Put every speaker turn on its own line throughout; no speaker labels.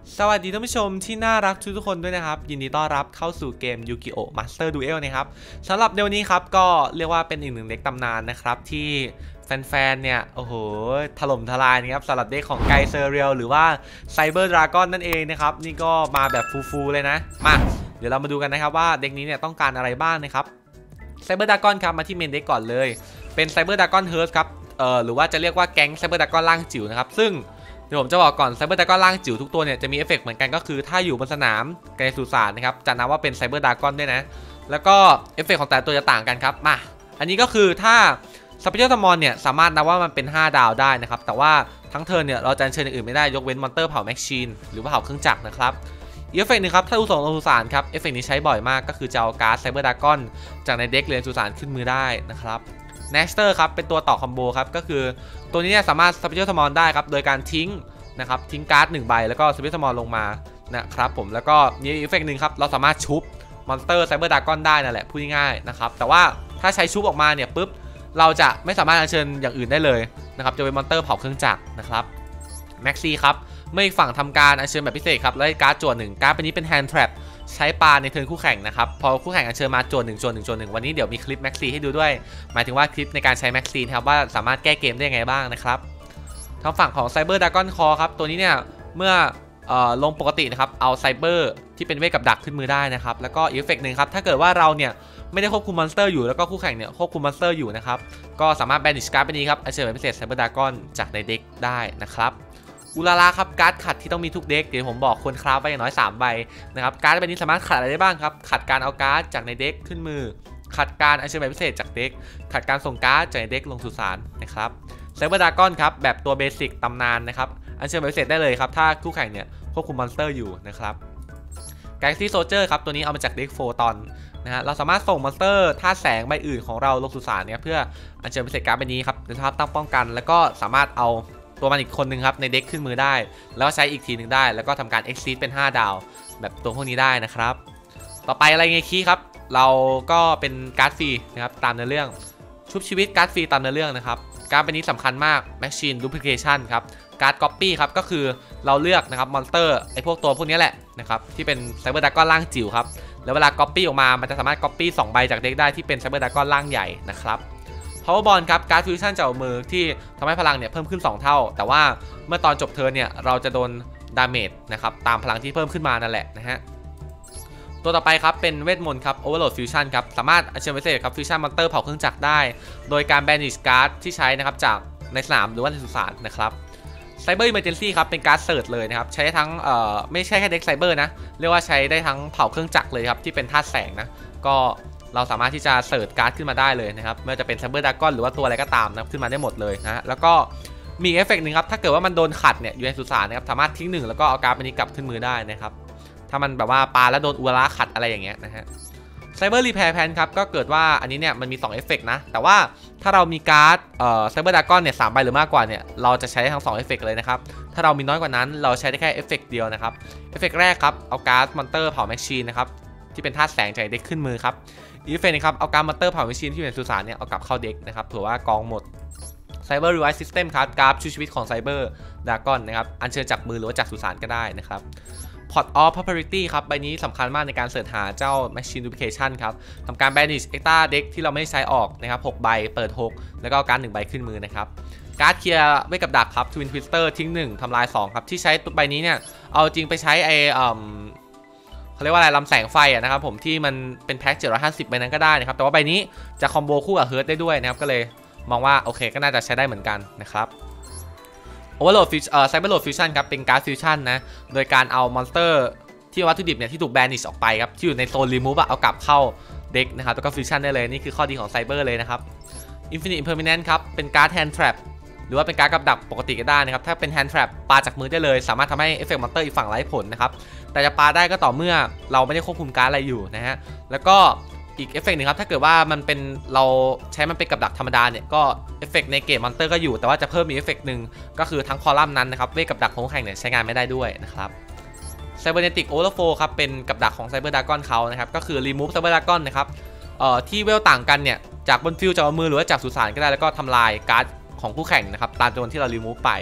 สวัสดีท่านผู้ชมที่น่ารักทุกคนด้วยนะครับยินดีต้อนรับเข้าสู่เกม Yu-Gi-Oh! Master Duel นะครับสำหรับเดี๋ยวนี้ครับก็เรียกว่าเป็นอีกหนึ่งเด็กตำนานนะครับที่แฟนๆเนี่ยโอ้โหถล่มทลายนะครับสำหรับเด็กของไกเซอร์เรียลหรือว่าไซเบอร์ดราก้อนนั่นเองนะครับนี่ก็มาแบบฟูๆเลยนะมาเดี๋ยวเรามาดูกันนะครับว่าเด็กนี้เนี่ยต้องการอะไรบ้างนะครับไซเบอร์ดราก้อนครับมาที่เมนเด็กก่อนเลยเป็นไซเบอร์ดราก้อนเฮิร์สครับหรือว่าจะเรียกว่าแก๊งไซเบอร์ดราก้อนล่างจิ๋วนะครับซึ่งเดี๋ยวผมจะบอกก่อนไซเบอร์ดราก้อนล่างจิ๋วทุกตัวเนี่ยจะมีเอฟเฟกต์เหมือนกันก็คือถ้าอยู่บนสนามในสุสานนะครับจะนับว่าเป็นไซเบอร์ดราก้อนด้วยนะแล้วก็เอฟเฟกต์ของแต่ตัวจะต่างกันครับมาอันนี้ก็คือถ้าสเปเชียลซัมมอนเนี่ยสามารถนับว่ามันเป็น5 ดาวได้นะครับแต่ว่าทั้งเทิร์นเนี่ยเราจะเชิญอย่างอื่นไม่ได้ยกเว้นมอนเตอร์เผาแม็กชีนหรือว่าเผาเครื่องจักรนะครับอีกเอฟเฟกต์นึงครับถ้าส่งลงสุสานครับเอฟเฟกต์นี้ใช้บ่อยมากก็คือจะเอาการ์ดไซเบอร์ดราก้อนจากในเด็กเรียนสุสานขึ้นมือได้นะครับเนสเตอร์ครับเป็นตัวต่อคอมโบครับก็คือตัวนี้เนี่ยสามารถสเปเชียลซัมมอนได้ครับโดยการทิ้งนะครับทิ้งการ์ด1 ใบแล้วก็สเปเชียลซัมมอนลงมานะครับผมแล้วก็มีอีกเอฟเฟกต์นึงครับเราสามารถชุบมอนสเตอร์ไซเบอร์ดราก้อนได้นั่นแหละพูดง่ายๆนะครับแต่ว่าถ้าใช้ชุบออกมาเนี่ยปุ๊บเราจะไม่สามารถอัญเชิญอย่างอื่นได้เลยนะครับจะเป็นมอนเตอร์เผาเครื่องจักรนะครับแม็กซี่ครับเมื่ออีกฝั่งทำการอัญเชิญแบบพิเศษครับแล้วการ์ดจั่ว1การ์ดเป็นนี้เป็นแฮนด์แทร็ปใช้ปาในเทิร์นคู่แข่งนะครับพอคู่แข่งอัญเชิญมาจั่ว1วันนี้เดี๋ยวมีคลิปแม็กซี่ให้ดูด้วยหมายถึงว่าคลิปในการใช้แม็กซี่ครับว่าสามารถแก้เกมได้ยังไงบ้างนะครับทางฝั่งของไซเบอร์ดราก้อนคอครับตัวนี้เนี่ยเมื่อลงปกตินะครับเอาไซเบอร์ที่เป็นเวทกับดักขึ้นมือได้นะครับแล้วก็อีกเอฟเฟกต์หนึ่งครับถ้าเกิดว่าเราเนี่ยไม่ได้ควบคุมมอนสเตอร์อยู่แล้วก็คู่แข่งเนี่ยควบคุมมอนสเตอร์อยู่นะครับก็สามารถแบนิชการ์ดไปนี้ครับอัญเชิญแบบพิเศษไซเบอร์ดราก้อนจากในเด็กได้นะครับอุลาลาครับการ์ดขัดที่ต้องมีทุกเด็กเดี๋ยวผมบอกควรคราฟไว้อย่างน้อย3 ใบนะครับการ์ดใบนี้สามารถขัดอะไรได้บ้างครับขัดการเอาการ์ดจากในเด็กขึ้นมือขัดการอัญเชิญแบบพิเศษจากเด็กขัดการส่งการ์ดจากในเด็กลงสุสานนะครับไซเบอร์ดราก้อนครับแบบตัวเบสิกตำนานนะครับอัญเชิญแบบพิเศษได้เลยครับถ้าคู่แข่งเนี่ยควบคุมมอนสเตอร์อยู่นะครับกาแล็กซี่โซลเจอร์ครับตัวนี้เอามาจากเด็กโฟตอนนะฮะเราสามารถส่งมอนสเตอร์ธาตุแสงใบอื่นของเราลงสุสานเนี่ยเพื่ออัญเชิญพิเศษการ์ดใบนี้ครับในสภาพตั้งป้องกันแล้วก็สามารถเอาตัวมันอีกคนนึงครับในเด็กขึ้นมือได้แล้วใช้อีกทีนึงได้แล้วก็ทำการ exceed เป็น5 ดาวแบบตัวพวกนี้ได้นะครับต่อไปอะไรไงคีครับเราก็เป็นการ์ดฟรีนะครับตามเนื้อเรื่องชุบชีวิตการ์ดฟรีตามเนื้อเรื่องนะครับการ์ดใบนี้สำคัญมาก Machine Duplication ครับการ์ด Copy ครับก็คือเราเลือกนะครับมอนสเตอร์ไอพวกตัวพวกนี้แหละนะครับที่เป็นไซเบอร์ดราก้อนล่างจิ๋วครับแล้วเวลา Copy ออกมามันจะสามารถ Copy 2 ใบจากเด็กได้ที่เป็นไซเบอร์ดราก้อนล่างใหญ่นะครับPower Ball ครับการ์ดฟิวชั่นจากมือที่ทำให้พลังเนี่ยเพิ่มขึ้น2 เท่าแต่ว่าเมื่อตอนจบเทิร์นเนี่ยเราจะโดนดาเมจนะครับตามพลังที่เพิ่มขึ้นมานั่นแหละนะฮะตัวต่อไปครับเป็นเวทมนต์ครับ Overload Fusion ครับสามารถอัญเชิญพิเศษครับฟิวชั่นมอนเตอร์เผาเครื่องจักรได้โดยการแบนิชการ์ดที่ใช้นะครับจากในสนามหรือว่าในสุสานนะครับไซเบอร์อิมเมอร์เจนซี่ครับเป็นการ์ดเสิร์ชเลยนะครับใช้ทั้งไม่ใช่แค่เด็กไซเบอร์นะเรียกว่าใช้ได้ทั้งเผาเครื่องจักรเลยครับที่เป็นธาตุแสงนะก็เราสามารถที่จะเสิร์ชการ์ดขึ้นมาได้เลยนะครับไม่ว่าจะเป็นไซเบอร์ดราก้อนหรือว่าตัวอะไรก็ตามนะขึ้นมาได้หมดเลยนะแล้วก็มีเอฟเฟกต์หนึ่งครับถ้าเกิดว่ามันโดนขัดเนี่ยอยู่ในสุสานนะครับสามารถทิ้ง1แล้วก็เอาการ์ดไปนี้กลับขึ้นมือได้นะครับถ้ามันแบบว่าปาแล้วโดนอุระขัดอะไรอย่างเงี้ยนะฮะไซเบอร์รีแพร์แพนครับก็เกิดว่าอันนี้เนี่ยมันมี2เอฟเฟกต์นะแต่ว่าถ้าเรามีการ์ดไซเบอร์ดราก้อนเนี่ย3 ใบหรือมากกว่าเนี่ยเราจะใช้ทั้ง2เอฟเฟกต์เลยนะครับถ้าเรามีน้อยกว่านั้นเราใช้ได้แค่เอฟเฟกต์เดียวนะครับเอฟเฟกต์แรกครับเอาการ์ดมอนเตอร์เผาแม็กชีนนะครับที่เป็นธาตุแสงจากเด็กขึ้นมือครับอีเฟนนะครับเอาการ์ดมอนเตอร์เผาแม็กชีนที่อยู่ในสุสานเนี่ยเอากลับเข้าเด็กนะครับเผื่อว่ากองหมดไซเบอร์รีไวซ์ซิสเต็มครับการ์ดชูชีวิตของไซเบอร์ดราก้อนนะครับอัญเชิญจากมือหรือว่าจากสุสานก็ได้นะครับPot of Prosperity ครับใบนี้สำคัญมากในการเสิร์ชหาเจ้า Machine Duplication ครับทำการ Banish Extra Deck ที่เราไม่ได้ใช้ออกนะครับ6 ใบเปิด6แล้วก็การ์ด1 ใบขึ้นมือนะครับการ์ดเคลียร์ไว้กับดักครับ Twin Twister ทิ้ง1ทำลาย2ครับที่ใช้ตัวใบนี้เนี่ยเอาจริงไปใช้เขาเรียกว่าอะไรลำแสงไฟนะครับผมที่มันเป็นแพ็ค750ใบนั้นก็ได้นะครับแต่ว่าใบนี้จะคอมโบคู่กับเฮิร์ตได้ด้วยนะครับก็เลยมองว่าโอเคก็น่าจะใช้ได้เหมือนกันนะครับOverload Cyberload Fusion ครับเป็นการ์ดฟิวชั่นนะโดยการเอามอนสเตอร์ที่วัตถุดิบเนี่ยที่ถูกแบนิชออกไปครับที่อยู่ในโซนรีมูฟเอากลับเข้าเด็กนะครับแล้วก็ฟิวชั่นได้เลยนี่คือข้อดีของไซเบอร์เลยนะครับ Infinite Impermanence ครับเป็นการ์ด Hand Trap หรือว่าเป็นการ์ดกับดักปกติก็ได้นะครับถ้าเป็น Hand Trap ปาจากมือได้เลยสามารถทำให้เอฟเฟกต์มอนสเตอร์อีกฝั่งไร้ผลนะครับแต่จะปาได้ก็ต่อเมื่อเราไม่ได้ควบคุมการ์ดอะไรอยู่นะฮะแล้วก็อีกเอฟเฟกต์หนึ่งครับถ้าเกิดว่ามันเป็นเราใช้มันเป็นกับดักธรรมดาเนี่ยก็เอฟเฟกต์ในเกมมอนสเตอร์ก็อยู่แต่ว่าจะเพิ่มมีเอฟเฟกต์หนึ่งก็คือทั้งคอลัมน์นั้นนะครับเวทกับดักของแข่งเนี่ยใช้งานไม่ได้ด้วยนะครับไซเบอร์เนติกโอเวอร์โฟลครับเป็นกับดักของไซเบอร์ดราก้อนเขานะครับก็คือรีมูฟไซเบอร์ดราก้อนนะครับที่เวลต่างกันเนี่ยจากบนฟิลจากมือหรือว่าจากสุสานก็ได้แล้วก็ทำลายการ์ดของคู่แข่งนะครับตามจำนวนที่เรารีมูฟไป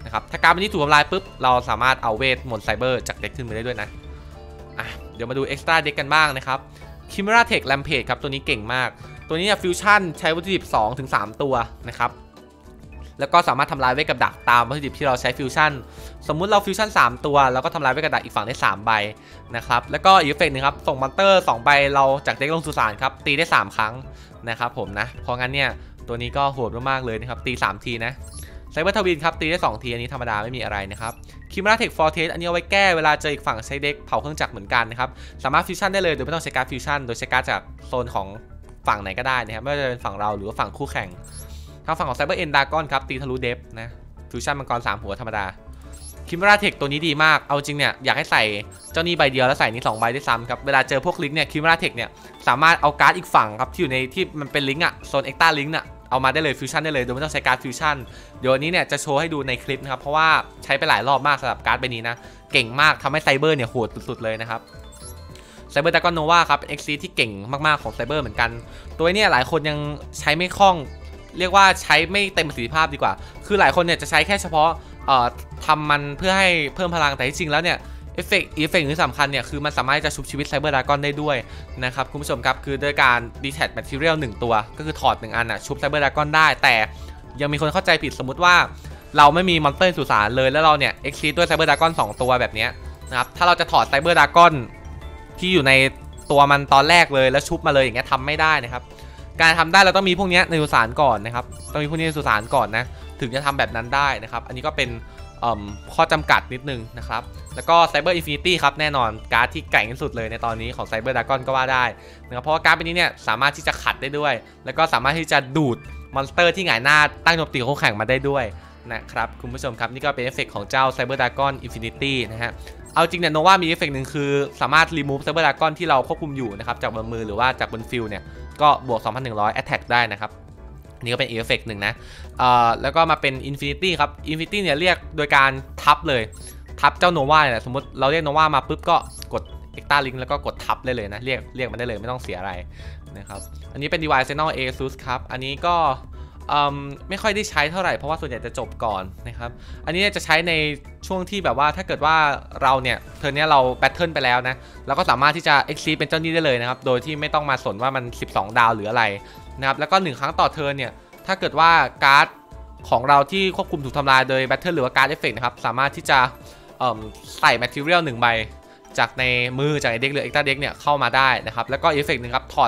นะครับถ้าการ์ดนี้ถูกทำลายปุ๊บเราสามารถเอาเวทมนต์ไซเบอร์จากเด็กขึ้นมาได้ด้วยนะเดี๋ยวมาดูเอ็กซ์ตร้าเด็กกันบ้างนะครับคิมราเทคแรมเพจครับตัวนี้เก่งมากตัวนี้ฟิวชั่นใช้วัตถุดิบ 2-3 ตัวนะครับแล้วก็สามารถทำลายเวทกับดักตามวัตถุดิบที่เราใช้ฟิวชั่นสมมุติเราฟิวชั่น3ตัวแล้วก็ทำลายเวทกับดักอีกฝั่งได้3ใบนะครับแล้วก็อีกเอฟเฟกต์นึงครับส่งมอนเตอร์2ใบเราจากเด็กลงสุสานครับตีได้3ครั้งนะครับผมนะเพราะงั้นเนี่ยตัวนี้ก็โหดมากๆเลยนะครับตี3ทีนะไซเบอร์ทวินครับตีได้2ทีอันนี้ธรรมดาไม่มีอะไรนะครับคิมราเทคฟอร์เทสอันนี้เอาไว้แก้เวลาเจออีกฝั่งใช้เด็กเผาเครื่องจักรเหมือนกันนะครับสามารถฟิวชั่นได้เลยโดยไม่ต้องใช้การ์ดฟิวชั่นโดยใช้การ์ดจากโซนของฝั่งไหนก็ได้นะครับไม่ว่าจะเป็นฝั่งเราหรือว่าฝั่งคู่แข่งทางฝั่งของไซเบอร์เอ็นดากอนครับตีทะลุเดฟนะฟิวชั่นมังกร3หัวธรรมดาคิมราเทคตัวนี้ดีมากเอาจริงเนี่ยอยากให้ใส่เจ้านี้ใบเดียวแล้วใส่นี้2ใบได้ซ้ำครับเวลาเจอพวกลิงก์เนี่ยคิมราเทคเนี่ยสามารถเอาการ์ดอีกฝั่งครับที่อยู่ในที่มันเป็นลิงก์โซนเอ็กซ์ตร้าลิงก์เอามาได้เลยฟิวชั่นได้เลยโดยไม่ต้องใช้การ์ดฟิวชั่นเดี๋ยวนี้เนี่ยจะโชว์ให้ดูในคลิปนะครับเพราะว่าใช้ไปหลายรอบมากสำหรับการ์ดใบนี้นะเก่งมากทำให้ไซเบอร์เนี่ยโหดสุดๆเลยนะครับไซเบอร์ดากอนโนวาครับเป็น XC ที่เก่งมากๆของไซเบอร์เหมือนกันตัวนี้หลายคนยังใช้ไม่คล่องเรียกว่าใช้ไม่เต็มประสิทธิภาพดีกว่าคือหลายคนเนี่ยจะใช้แค่เฉพาะทำมันเพื่อให้เพิ่มพลังแต่ที่จริงแล้วเนี่ยเอฟเฟกต์ที่สำคัญเนี่ยคือมันสามารถจะชุบชีวิตไซเบอร์ดากอนได้ด้วยนะครับคุณผู้ชมครับคือโดยการ detach material 1ตัวก็คือถอด1อันชุบไซเบอร์ดากอนได้แต่ยังมีคนเข้าใจผิดสมมุติว่าเราไม่มีมอนสเตอร์สุสานเลยแล้วเราเนี่ยเอ็กซ์ด้วยไซเบอร์ดากอน2ตัวแบบนี้นะครับถ้าเราจะถอดไซเบอร์ดากอนที่อยู่ในตัวมันตอนแรกเลยแล้วชุบมาเลยอย่างเงี้ยทำไม่ได้นะครับการทำได้เราต้องมีพวกนี้ในสุสานก่อนนะครับต้องมีพวกนี้ในสุสานก่อนนะถึงจะทำแบบนั้นได้นะครับอันนี้ก็เป็นข้อจำกัดนิดนึงนะครับแล้วก็ไซเบอร์อินฟินิตี้ครับแน่นอนการ์ดที่แกร่งที่สุดเลยในตอนนี้ของไซเบอร์ดากอนก็ว่าได้นะครับเพราะว่าการ์ดนี้เนี่ยสามารถที่จะขัดได้ด้วยแล้วก็สามารถที่จะดูดมอนสเตอร์ที่หงายหน้าตั้งโจมตีคู่แข่งมาได้ด้วยนะครับคุณผู้ชมครับนี่ก็เป็นเอฟเฟกต์ของเจ้าไซเบอร์ดากอนอินฟินิตี้นะฮะเอาจริงเนี่ยโนวามีเอฟเฟกต์หนึ่งคือสามารถรีมูฟไซเบอร์ดากอนที่เราควบคุมอยู่นะครับจากบนมือหรือว่าจากบนฟิลเนี่ยก็บวก 2,100 attack ได้นะครับนี่ก็เป็นเอฟเฟกต์หนึ่งนะแล้วก็มาเป็น Infinity ครับ Infinity เนี่ยเรียกโดยการทับเลยทับเจ้าโนวาเนี่ยสมมติเราเรียกโนวามาปุ๊บก็กด Extra Link แล้วก็กดทับได้เลยนะเรียกมันได้เลยไม่ต้องเสียอะไรนะครับอันนี้เป็น Device Channel ASUS ครับอันนี้ก็ไม่ค่อยได้ใช้เท่าไหร่เพราะว่าส่วนใหญ่จะจบก่อนนะครับอันนี้จะใช้ในช่วงที่แบบว่าถ้าเกิดว่าเราเนี่ยเทอร์นี้เราแบทเทิลไปแล้วนะเราก็สามารถที่จะ Exceed เป็นเจ้านี้ได้เลยนะครับโดยที่ไม่ต้องมาสนว่ามัน12ดาวหรืออะไรนะครับแล้วก็1ครั้งต่อเทิร์นเนี่ยถ้าเกิดว่าการ์ดของเราที่ควบคุมถูกทำลายโดยแบทเทิลหรือว่าการ์ดเอฟเฟกต์นะครับสามารถที่จะใส่ Material 1ใบจากในมือจากในเด็กหรือ Extra Deck เนี่ยเข้ามาได้นะครับแล้วก็เอฟเฟกต์นึงครับถอด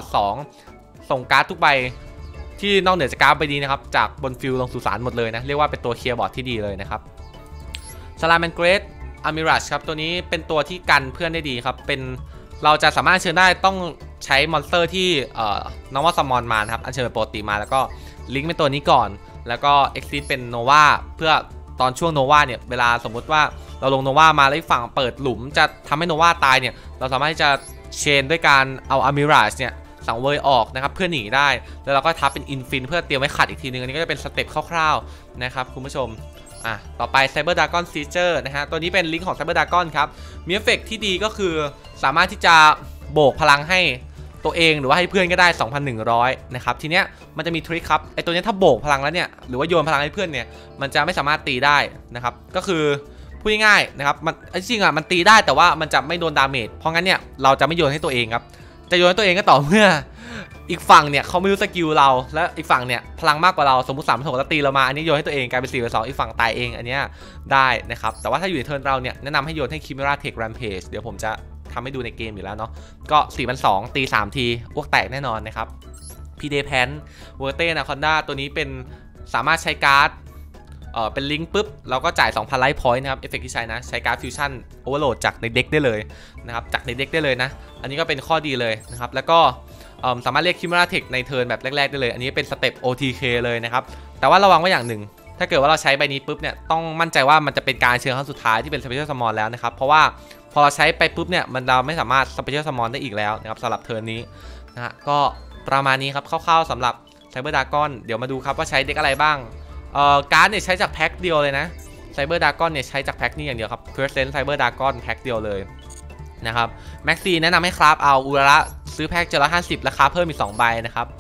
2ส่งการ์ดทุกใบที่นอกเหนือจากการ์ดใบนี้นะครับจากบนฟิลลงสู่สารหมดเลยนะเรียกว่าเป็นตัวเคลียร์บอร์ดที่ดีเลยนะครับซาลาแมนเกรดอามิรัชครับตัวนี้เป็นตัวที่กันเพื่อนได้ดีครับเป็นเราจะสามารถเชิญได้ต้องใช้มอนสเตอร์ที่นอร์มอลซัมมอนมาครับอันเชิญปกติมาแล้วก็ลิงก์เป็นตัวนี้ก่อนแล้วก็ Exceed เป็นโนวาเพื่อตอนช่วงโนวาเนี่ยเวลาสมมุติว่าเราลงโนวามาแล้วฝั่งเปิดหลุมจะทำให้โนวาตายเนี่ยเราสามารถที่จะเชนด้วยการเอาอามิรัชเนี่ยสังเวยออกนะครับเพื่อหนีได้แล้วเราก็ทับเป็นอินฟินเพื่อเตรียมไว้ขัดอีกทีนึงอันนี้ก็จะเป็นสเต็ปคร่าวๆนะครับคุณผู้ชมต่อไป Cyber Dragon Feature นะฮะตัวนี้เป็นลิงก์ของ Cyber Dragon ครับมีเอฟเฟกต์ที่ดีก็คือสามารถที่จะโบกพลังให้ตัวเองหรือว่าให้เพื่อนก็ได้ 2,100 นะครับทีเนี้ยมันจะมีทริคครับไอตัวนี้ถ้าโบกพลังแล้วเนี่ยหรือว่าโยนพลังให้เพื่อนเนี่ยมันจะไม่สามารถตีได้นะครับก็คือพูดง่ายๆนะครับมันจริงมันตีได้แต่ว่ามันจะไม่โดนดาเมจเพราะงั้นเนี่ยเราจะไม่โยนให้ตัวเองครับจะโยนให้ตัวเองก็ต่อเมื่ออีกฝั่งเนี่ยเขาไม่รู้สกิลเราและอีกฝั่งเนี่ยพลังมากกว่าเราสมมติ3-6แล้วตีเรามาอันนี้โยนให้ตัวเองกลายเป็น4-2อีกฝั่งตายเองอันนี้ได้นะครับแต่ว่าถ้าอยู่ในเทิร์นเราเนี่ยแนะนำให้โยนให้ Chimera Tech Rampage เดี๋ยวผมจะทำให้ดูในเกมอยู่แล้วเนาะก็4,200ตี3ทีอ้วกแตกแน่นอนนะครับ PD Pan Verte Anaconda ตัวนี้เป็นสามารถใช้การ์ดเป็นลิงก์ปุ๊บเราก็จ่าย 2,000 ไลท์พอยต์นะครับเอฟเฟกต์ที่ใช้นะใช้การ์ดฟิวชั่นโอเวอร์โหลดจากในเด็กได้เลยนะครับจากในเด็กได้เลยนะอันนี้ก็เป็นข้อดีเลยนะครับแล้วก็สามารถเรียก Chimera Tech ในเทิร์นแบบแรกๆได้เลยอันนี้เป็นสเต็ป OTK เลยนะครับแต่ว่าระวังไว้อย่างหนึ่งถ้าเกิดว่าเราใช้ใบนี้ปุ๊บเนี่ยต้องมั่นใจว่ามันจะเป็นการเชิญครั้งสุดท้ายที่เป็น Special Summon แล้วนะครับเพราะว่าพอเราใช้ไปปุ๊บเนี่ยเราไม่สามารถ Special Summon ได้อีกแล้วนะครับสำหรับเทิร์นนี้นะฮะก็ประมาณนี้ครับคร่าวๆสำหรับ Cyber Dragon เดี๋ยวมาดูครับว่าใช้เด็กอะไรบ้างการ์ดเนี่ยใช้จากแพ็คเดียวเลยนะ Cyber Dragon เนี่ยใช้จากแพ็คนี้อย่างเดียวครับ Present Cyber Dragon แพ็คเดียวเลยนะครับแม็กซี่แนะนำให้คราฟเอาอุระซื้อแพ็ค750ราคาเพิ่มอีก2ใบนะครับ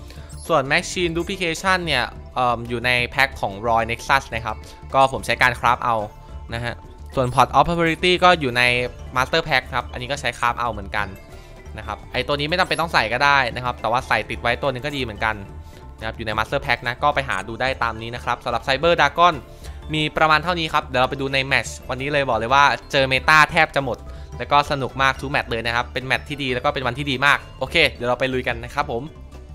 ส่วน Machine Duplication เนี่ยอยู่ในแพ็คของ Roy Nexus นะครับก็ผมใช้การคราฟเอานะฮะส่วน Pot of Prosperity ก็อยู่ใน Master Pack ครับอันนี้ก็ใช้คราฟเอาเหมือนกันนะครับไอตัวนี้ไม่จำเป็นต้องใส่ก็ได้นะครับแต่ว่าใส่ติดไว้ตัวนึงก็ดีเหมือนกันนะครับอยู่ใน Master Pack นะก็ไปหาดูได้ตามนี้นะครับสำหรับ Cyber Dragon มีประมาณเท่านี้ครับเดี๋ยวเราไปดูในแมตช์วันนี้เลยบอกเลยว่าเจอเมตาแทบจะหมดแล้วก็สนุกมากทุกแมตช์เลยนะครับเป็นแมตช์ที่ดีแล้วก็เป็นวันที่ดีมากโอเคเดี๋ยวเราไปลุยกันนะครับผม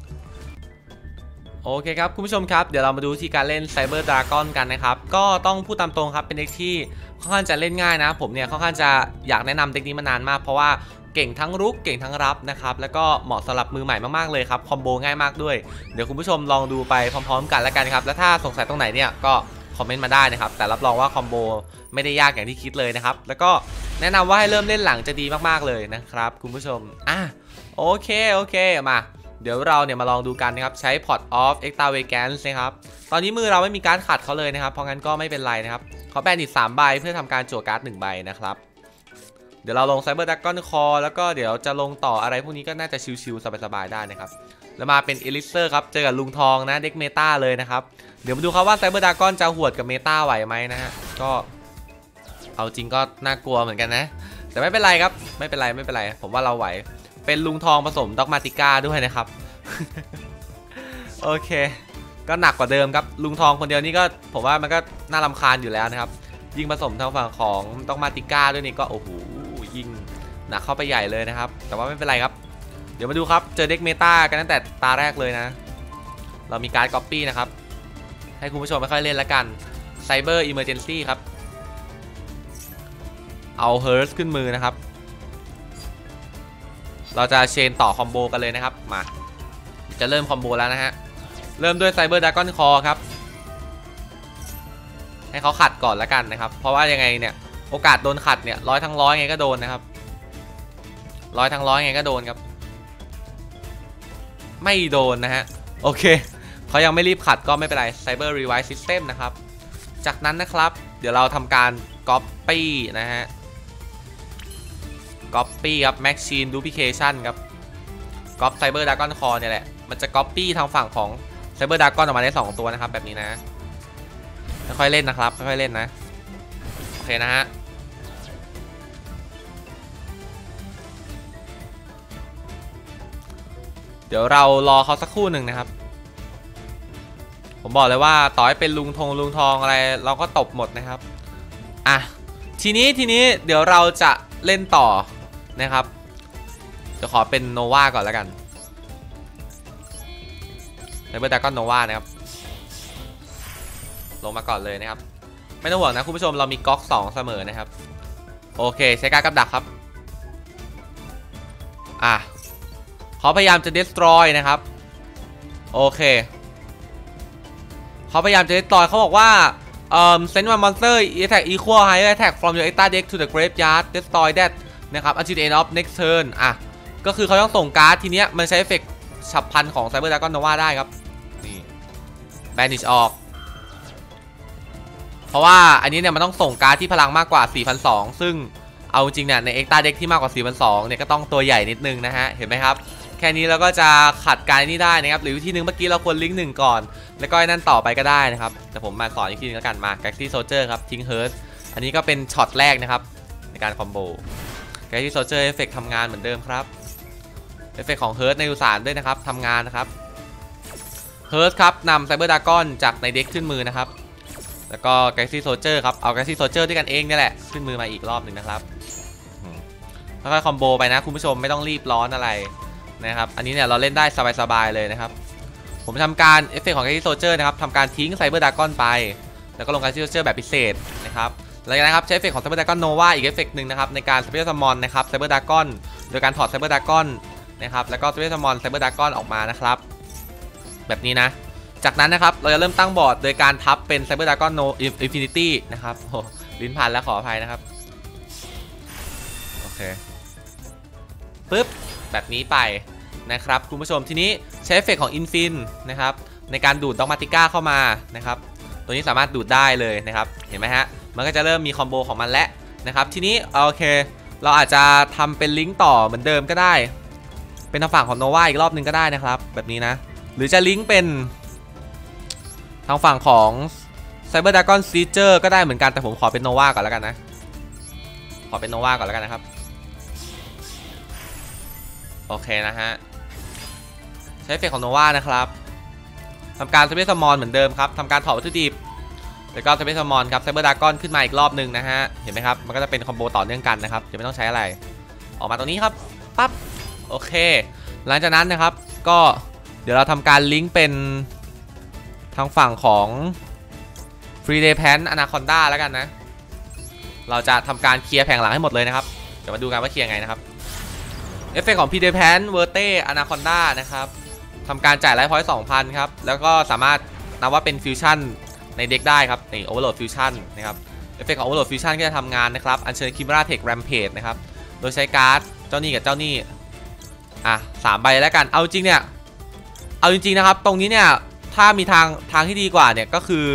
โอเคครับคุณผู้ชมครับเดี๋ยวเรามาดูที่การเล่น Cyber Dragon กันนะครับก็ต้องพูดตามตรงครับเป็นเด็กที่ค่อนข้างจะเล่นง่ายนะผมเนี่ยค่อนข้างจะอยากแนะนำเด็กนี้มานานมากเพราะว่าเก่งทั้งรุกเก่งทั้งรับนะครับแล้วก็เหมาะสำหรับมือใหม่มากๆเลยครับคอมโบง่ายมากด้วยเดี๋ยวคุณผู้ชมลองดูไปพร้อมๆกันแล้วกันครับแล้วถ้าสงสัยตรงไหนเนี่ยก็คอมเมนต์มาได้นะครับแต่รับรองว่าคอมโบไม่ได้ยากอย่างที่คิดเลยนะครับแล้วก็แนะนำว่าให้เริ่มเล่นหลังจะดีมากๆเลยนะครับคุณผู้ชมโอเคมาเดี๋ยวเราเนี่ยมาลองดูกันนะครับใช้ Pot of Extravagance นะครับตอนนี้มือเราไม่มีการ์ดขัดเขาเลยนะครับเพราะงั้นก็ไม่เป็นไรนะครับเขาแบนอีก3ใบเพื่อทำการจั่วการ์ด1ใบนะครับเดี๋ยวเราลง Cyber Dragon Core แล้วก็เดี๋ยวจะลงต่ออะไรพวกนี้ก็น่าจะชิวๆสบายๆได้นะครับแล้วมาเป็น Elixir ครับเจอกับลุงทองนะเด็กเมตาเลยนะครับเดี๋ยวมาดูครับว่า Cyber Dragon จะหวดกับเมตาไหวไหมนะฮะก็เอาจริงก็น่ากลัวเหมือนกันนะแต่ไม่เป็นไรครับไม่เป็นไรผมว่าเราไหวเป็นลุงทองผสมด็อกมาติก้าด้วยนะครับ โอเคก็หนักกว่าเดิมครับลุงทองคนเดียวนี่ก็ผมว่ามันก็น่ารำคาญอยู่แล้วนะครับยิ่งผสมทางฝั่งของด็อกมาติก้าด้วยนี่ก็โอ้โหยิ่งหนักเข้าไปใหญ่เลยนะครับแต่ว่าไม่เป็นไรครับเดี๋ยวมาดูครับเจอเด็กเมตากันตั้งแต่ตาแรกเลยนะเรามีการ์ดก๊อปปี้นะครับให้คุณผู้ชมไม่ค่อยเล่นละกัน Cyber Emergency ครับเอาเฮิร์สขึ้นมือนะครับเราจะเชนต่อคอมโบกันเลยนะครับมาจะเริ่มคอมโบแล้วนะฮะเริ่มด้วย Cyber Dragon Core ครับให้เขาขัดก่อนแล้วกันนะครับเพราะว่ายังไงเนี่ยโอกาสโดนขัดเนี่ย100 ทั้ง 100ไงก็โดนนะครับ100 ทั้ง 100ไงก็โดนครับไม่โดนนะฮะโอเคเขายังไม่รีบขัดก็ไม่เป็นไร Cyber Revive System นะครับจากนั้นนะครับเดี๋ยวเราทำการ Copy นะฮะCopy ครับ Machine Duplication ครับ Copy Cyber Dragon Core เนี่ยแหละมันจะ Copy ทางฝั่งของ Cyber Dragon ออกมาได้2ตัวนะครับแบบนี้นะค่อยๆเล่นนะครับค่อยๆเล่นนะโอเคนะฮะเดี๋ยวเรารอเขาสักครู่หนึ่งนะครับผมบอกเลยว่าต่อให้เป็นลุงทองอะไรเราก็ตบหมดนะครับทีนี้เดี๋ยวเราจะเล่นต่อนะครับจะขอเป็นโนวาก่อนแล้วกันCyber Dragon Novaนะครับลงมาก่อนเลยนะครับไม่ต้องห่วงนะคุณผู้ชมเรามีก๊อก2เสมอนะครับโอเคใช้การกับดักครับเขาพยายามจะ destroy นะครับโอเคเขาพยายามจะ destroy เขาบอกว่าsend one monster attack equal higher attack from your extra deck to the graveyard destroy that นะครับ until the end of next turnก็คือเขาต้องส่งการ์ดทีเนี้ยมันใช้เอฟเฟกต์ฉับพลันของ Cyber Dragon Nova ได้ครับนี่ banish ออกเพราะว่าอันนี้เนี่ยมันต้องส่งการ์ดที่พลังมากกว่า 4,200 ซึ่งเอาจริงเนี่ยใน extra deck ที่มากกว่า 4,200 เนี่ยก็ต้องตัวใหญ่นิดนึงนะฮะเห็นไหมครับแค่นี้เราก็จะขัดการนี้ได้นะครับหรือวิธีนึงเมื่อกี้เราควรลิงก์1ก่อนแล้วก็นั่นต่อไปก็ได้นะครับแต่ผมมาสอนอีกทีนึงแล้วกันมา Galaxy Soldier ครับทิ้ง Hearth อันนี้ก็เป็นช็อตแรกนะครับในการคอมโบ Galaxy Soldier เอฟเฟกต์ทำงานเหมือนเดิมครับเอฟเฟกต์ของ Hearth ในอุสานด้วยนะครับทำงานนะครับ Hearth ครับนำ Cyber Dragon จากในเด็กขึ้นมือนะครับแล้วก็ Galaxy Soldier ครับเอา Galaxy Soldier ด้วยกันเองนี่แหละขึ้นมือมาอีกรอบหนึ่งนะครับค่อยๆคอมโบไปนะคุณผู้ชมไม่ต้องรีบร้อนอะไรนะครับอันนี้เนี่ยเราเล่นได้สบายๆเลยนะครับผมทำการเอฟเฟกต์ของ Galaxy Soldier นะครับทำการทิ้ง Cyber Dragon ไปแล้วก็ลง Galaxy Soldier แบบพิเศษนะครับหลังจากนั้นครับใช้เอฟเฟกต์ของ Cyber Dragon Nova อีกเอฟเฟกต์หนึ่งนะครับในการ Special Summon นะครับ Cyber Dragon โดยการถอด Cyber Dragon นะครับแล้วก็ Special Summon Cyber Dragon ออกมานะครับแบบนี้นะจากนั้นนะครับเราจะเริ่มตั้งบอร์ดโดยการทับเป็น Cyber Dragon No Infinity นะครับโอ้ลิ้นพันแล้วขออภัยนะครับโอเคปึ๊บแบบนี้ไปนะครับคุณผู้ชมทีนี้ใช้เอฟเฟกต์ของ Infin นะครับในการดูดด็อกมาติก้าเข้ามานะครับตัวนี้สามารถดูดได้เลยนะครับเห็นไหมฮะมันก็จะเริ่มมีคอมโบของมันแล้วนะครับทีนี้โอเคเราอาจจะทำเป็นลิงก์ต่อเหมือนเดิมก็ได้เป็นทางฝั่งของโนวาอีกรอบนึงก็ได้นะครับแบบนี้นะหรือจะลิงก์เป็นทางฝั่งของ Cyber Dragon Siege ก็ได้เหมือนกันแต่ผมขอเป็นโนวาก่อนแล้วกันนะขอเป็นโนวาก่อนแล้วกันนะครับโอเคนะฮะใช้เอฟเฟกต์ของโนวานะครับทำการสเปซซัมมอนเหมือนเดิมครับทำการถอดวัตถุดิบแล้วก็สเปซซัมมอนครับไซเบอร์ดากอนขึ้นมาอีกรอบหนึ่งนะฮะเห็นไหมครับมันก็จะเป็นคอมโบต่อเนื่องกันนะครับจะไม่ต้องใช้อะไรออกมาตรงนี้ครับปั๊บโอเคหลังจากนั้นนะครับก็เดี๋ยวเราทำการลิงก์เป็นทางฝั่งของ Free Day Pan Anaconda แล้วกันนะเราจะทำการเคลียร์แผงหลังให้หมดเลยนะครับเดี๋ยวมาดูกันว่าเคลียร์ไงนะครับเอฟเฟกต์ของ Free Day Pan Verte Anaconda นะครับทำการจ่ายไลฟ์พอยต์ 2,000 ครับแล้วก็สามารถนับว่าเป็นฟิวชั่นในเด็กได้ครับนี่ Overload Fusion นะครับเอฟเฟกต์ของ Overload Fusion ก็จะทำงานนะครับอัญเชิญ Chimera Tech Rampage นะครับโดยใช้การ์ดเจ้านี่กับเจ้านี่3 ใบแล้วกันเอาจริงเนี่ยเอาจริงๆนะครับตรงนี้เนี่ยถ้ามีทางที่ดีกว่าเนี่ยก็คือ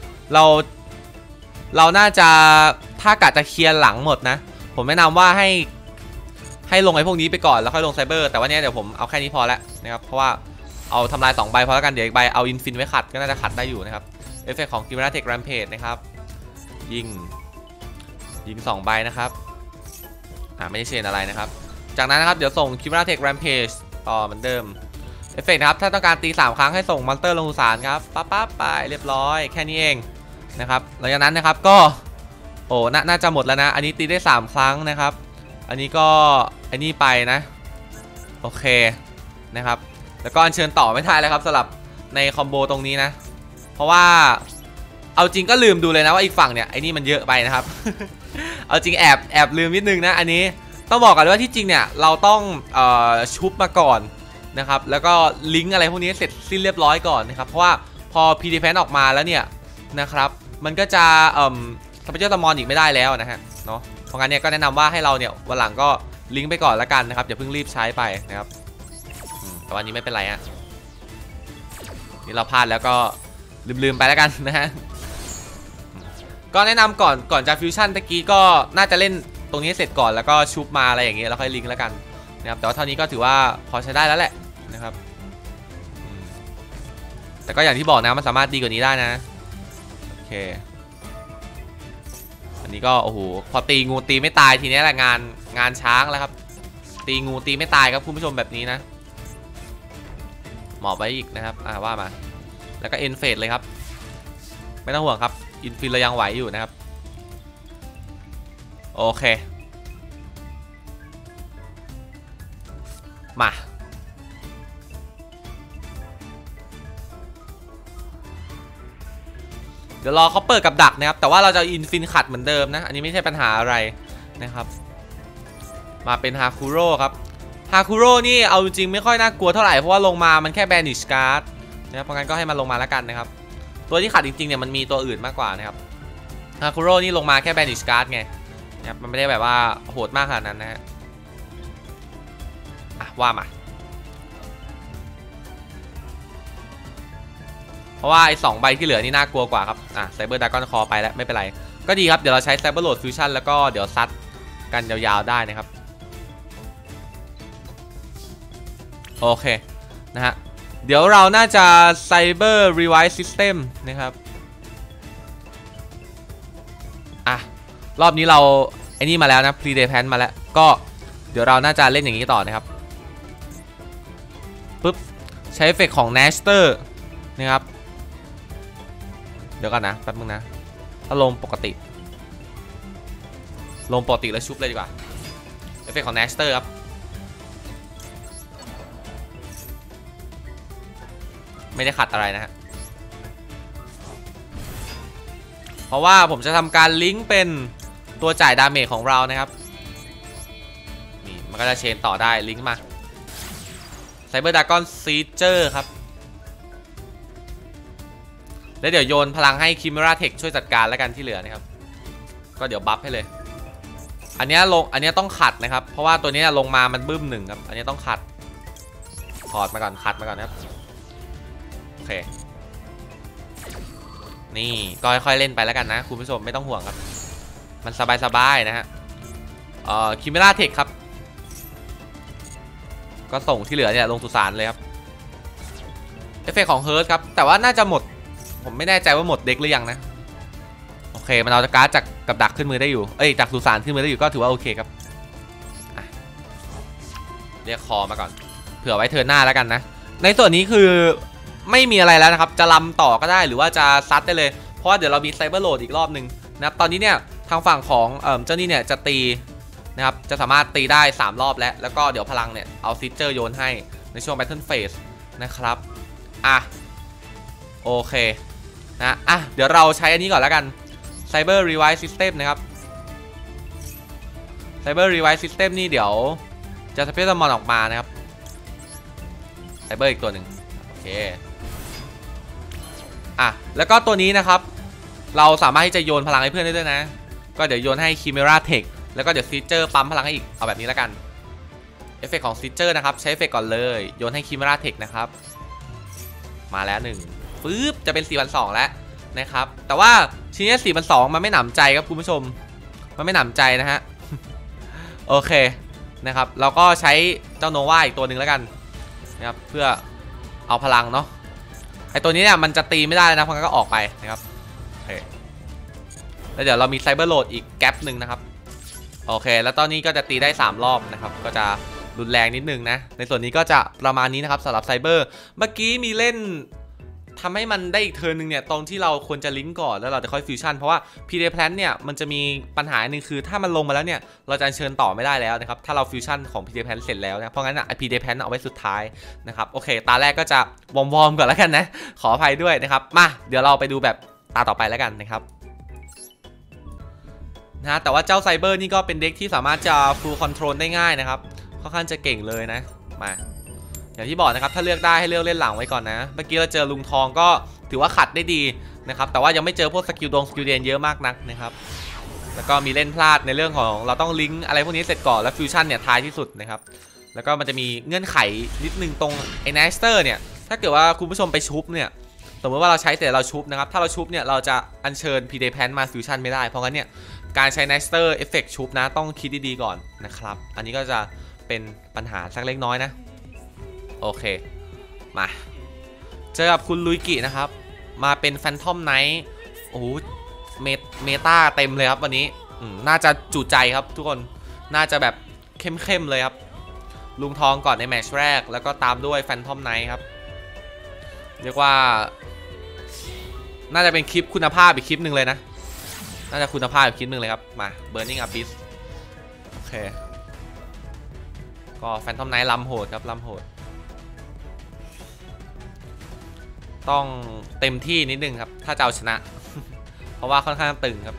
เราน่าจะถ้ากะจะเคลียร์หลังหมดนะผมแนะนำว่าให้ลงไอ้พวกนี้ไปก่อนแล้วค่อยลงไซเบอร์แต่ว่าเนี่ยเดี๋ยวผมเอาแค่นี้พอแล้วนะครับเพราะว่าเอาทำลาย2 ใบพอแล้วกันเดี๋ยวอีกใบเอาอินฟินไว้ขัดก็น่าจะขัดได้อยู่นะครับเอฟเฟกต์ของ Chimera Tech Rampage นะครับยิง2 ใบนะครับไม่ได้เชนอะไรนะครับจากนั้นนะครับเดี๋ยวส่ง Chimera Tech Rampage ต่อเหมือนเดิมเอฟเฟกต์นะครับถ้าต้องการตี3 ครั้งให้ส่งมอนสเตอร์ลงสุสานครับปั๊บไปเรียบร้อยแค่นี้เองนะครับหลังจากนั้นนะครับก็น่าจะหมดแล้วนะอันนี้ตีได้3 ครั้งนะครับอันนี้ก็อันนี้ไปนะโอเคนะครับแล้วก็อัญเชิญต่อไม่ทันแล้วครับสำหรับในคอมโบตรงนี้นะเพราะว่าเอาจริงก็ลืมดูเลยนะว่าอีกฝั่งเนี่ยไอ้นี่มันเยอะไปนะครับ เอาจริงแอบลืมนิดนึงนะอันนี้ต้องบอกกันว่าที่จริงเนี่ยเราต้องชุบมาก่อนนะครับแล้วก็ลิงก์อะไรพวกนี้เสร็จสิ้นเรียบร้อยก่อนนะครับเพราะว่าพอ PD Fan ออกมาแล้วเนี่ยนะครับมันก็จะสเปเชียลซัมมอนอีกไม่ได้แล้วนะฮะเนาะเพราะงั้นเนี่ยก็แนะนำว่าให้เราเนี่ยวันหลังก็ลิงก์ไปก่อนแล้วกันนะครับอย่าเพิ่งรีบใช้ไปนะครับแต่วันนี้ไม่เป็นไรฮะนี่เราพลาดแล้วก็ลืมไปแล้วกันนะฮะก็แนะนำก่อนจะฟิวชั่นตะกี้ก็น่าจะเล่นตรงนี้เสร็จก่อนแล้วก็ชุบมาอะไรอย่างเงี้ยแล้วค่อยลิงก์แล้วกันนะครับแต่ว่าเท่านี้ก็ถือว่าพอใช้ได้แล้วแหละนะครับแต่ก็อย่างที่บอกนะมันสามารถดีกว่านี้ได้นะโอเคอันนี้ก็โอ้โหพอตีงูตีไม่ตายทีนี้แหละงานช้างแล้วครับตีงูตีไม่ตายครับคุณผู้ชมแบบนี้นะหมอบไว้อีกนะครับว่ามาแล้วก็เอ็นเฟดเลยครับไม่ต้องห่วงครับอินฟินเรายังไหวอยู่นะครับโอเคมาเดี๋ยวรอเขาเปิดกับดักนะครับแต่ว่าเราจะอินฟินขัดเหมือนเดิมนะอันนี้ไม่ใช่ปัญหาอะไรนะครับมาเป็นฮาคุโร่ครับฮาคุโร่นี่เอาจริงไม่ค่อยน่ากลัวเท่าไหร่เพราะว่าลงมามันแค่แบนิชการ์ดนะครับเพราะงั้นก็ให้มันลงมาแล้วกันนะครับตัวที่ขัดจริงๆเนี่ยมันมีตัวอื่นมากกว่านะครับฮาคุโร่นี่ลงมาแค่แบนิชการ์ดไงนะครับมันไม่ได้แบบว่าโหดมากขนาดนั้นนะฮะว่ามาเพราะว่าไอ้2 ใบที่เหลือนี่น่ากลัวกว่าครับไซเบอร์ดากอนคอไปแล้วไม่เป็นไรก็ดีครับเดี๋ยวเราใช้ไซเบอร์โหลดฟิวชั่นแล้วก็เดี๋ยวซัดกันยาวๆได้นะครับโอเคนะฮะเดี๋ยวเราน่าจะ Cyber Revive System นะครับรอบนี้เราไอ้นี่มาแล้วนะ Free Day Pan มาแล้วก็เดี๋ยวเราน่าจะเล่นอย่างนี้ต่อนะครับปุ๊บใช้เอฟเฟกต์ของ Naster นะครับเดี๋ยวก่อนนะแป๊บนึงนะถ้าลงปกติแล้วชุบเลยดีกว่าเอฟเฟกต์ของ Naster ครับไม่ได้ขัดอะไรนะฮะเพราะว่าผมจะทำการลิงก์เป็นตัวจ่ายดาเมจของเรานะครับนี่มันก็จะเชนต่อได้ลิงก์มา Cyber Dragon Siege ครับแล้วเดี๋ยวโยนพลังให้ Chimera Tech ช่วยจัดการแล้วกันที่เหลือนะครับก็เดี๋ยวบัฟให้เลยอันนี้ต้องขัดนะครับเพราะว่าตัวนี้ลงมามันบึ้ม1ครับอันนี้ต้องขัดถอดมาก่อนขัดมาก่อนนะครับโอเคนี่ก็ค่อยๆเล่นไปแล้วกันนะคุณผู้ชมไม่ต้องห่วงครับมันสบายๆนะฮะChimera Tech ครับก็ส่งที่เหลือเนี่ยลงสุสานเลยครับเอฟเฟกต์ของเฮิร์ตครับแต่ว่าน่าจะหมดผมไม่แน่ใจว่าหมดเด็กหรือยังนะโอเคมันเอาการ์ดจากกับดักขึ้นมือได้อยู่จากสุสานขึ้นมือได้อยู่ก็ถือว่าโอเคครับเรียกคอมาก่อนเผื่อไว้เทิร์นหน้าแล้วกันนะในส่วนนี้คือไม่มีอะไรแล้วนะครับจะลำต่อก็ได้หรือว่าจะซัดได้เลยเพราะว่าเดี๋ยวเรามีไซเบอร์โหลดอีกรอบนึงนะครับตอนนี้เนี่ยทางฝั่งของเจ้านี่เนี่ยจะตีนะครับจะสามารถตีได้3รอบแล้วก็เดี๋ยวพลังเนี่ยเอาซิเจอร์โยนให้ในช่วง Battle Phase นะครับโอเคนะเดี๋ยวเราใช้อันนี้ก่อนแล้วกัน Cyber Revive System นะครับ Cyber Revive System นี่เดี๋ยวจะสเปซมอนออกมานะครับ Cyber อีกตัวหนึ่งโอเคแล้วก็ตัวนี้นะครับเราสามารถที่จะโยนพลังให้เพื่อนได้ด้วยนะก็เดี๋ยวโยนให้ Chimera Tech แล้วก็เดี๋ยวซิเจอร์ปั๊มพลังให้อีกเอาแบบนี้แล้วกันเอฟเฟกต์ของซิเจอร์นะครับใช้เอฟเฟกต์ก่อนเลยโยนให้ Chimera Tech นะครับมาแล้ว1ฟึบจะเป็น 4,200 แล้วนะครับแต่ว่าชิ้นนี้ 4,200 มันไม่หนำใจครับคุณผู้ชมมันไม่หนำใจนะฮะ โอเคนะครับเราก็ใช้เจ้าโนวาอีกตัวหนึ่งแล้วกันนะครับเพื่อเอาพลังเนาะไอตัวนี้เนี่ยมันจะตีไม่ได้นะเพราะงั้นก็ออกไปนะครับโอเคแล้วเดี๋ยวเรามีไซเบอร์โหลดอีกแก๊ปหนึ่งนะครับโอเคแล้วตอนนี้ก็จะตีได้3รอบนะครับก็จะรุนแรงนิดนึงนะในส่วนนี้ก็จะประมาณนี้นะครับสำหรับไซเบอร์เมื่อกี้มีเล่นทำให้มันได้อีกเทิร์นนึงเนี่ยตรงที่เราควรจะลิงก์ก่อนแล้วเราจะค่อยฟิวชั่นเพราะว่า PD Plan เนี่ยมันจะมีปัญหาหนึ่งคือถ้ามันลงมาแล้วเนี่ยเราจะเชิญต่อไม่ได้แล้วนะครับถ้าเราฟิวชั่นของ PD Plan เสร็จแล้วนะเพราะงั้นPD Plan เอาไว้สุดท้ายนะครับโอเคตาแรกก็จะวอร์มก่อนแล้วกันนะขออภัยด้วยนะครับมาเดี๋ยวเราไปดูแบบตาต่อไปแล้วกันนะครับนะแต่ว่าเจ้าไซเบอร์นี่ก็เป็นเด็กที่สามารถจะ full control ได้ง่ายนะครับค่อนข้างจะเก่งเลยนะมาอย่างที่บอกนะครับถ้าเลือกได้ให้เลือกเล่นหลังไว้ก่อนนะเมื่อกี้เราเจอลุงทองก็ถือว่าขัดได้ดีนะครับแต่ว่ายังไม่เจอพวกสกิลดงสกิลเดนเยอะมากนักนะครับแล้วก็มีเล่นพลาดในเรื่องของเราต้องลิงก์อะไรพวกนี้เสร็จก่อนแล้วฟิวชั่นเนี่ยท้ายที่สุดนะครับแล้วก็มันจะมีเงื่อนไขนิดนึงตรงไอ้เนสเตอร์เนี่ยถ้าเกิดว่าคุณผู้ชมไปชุบเนี่ยสมมติว่าเราใช้แต่เราชุบนะครับถ้าเราชุบเนี่ยเราจะอัญเชิญ PD Plan มาฟิวชั่นไม่ได้เพราะงั้นเนี่ยการใช้ Nester Effect ชุบนะต้องคิดดีๆก่อนนะครับอันนี้ก็จะเป็นปัญหาสักเล็กน้อยนะโอเคมาเจอกับคุณลุยกินะครับมาเป็นแฟนทอมไนท์โอ้โหเมตาเต็มเลยครับวันนี้น่าจะจุใจครับทุกคนน่าจะแบบเข้มเลยครับลุงทองก่อนในแมตช์แรกแล้วก็ตามด้วยแฟนทอมไนท์ครับเรียกว่าน่าจะเป็นคลิปคุณภาพอีกคลิปหนึ่งเลยนะน่าจะคุณภาพอีกคลิปหนึ่งเลยครับมา Burning Abyss โอเคก็แฟนทอมไนท์ลำโหดครับลำโหดต้องเต็มที่นิดนึงครับถ้าจะเอาชนะ เพราะว่าค่อนข้างตึงครับ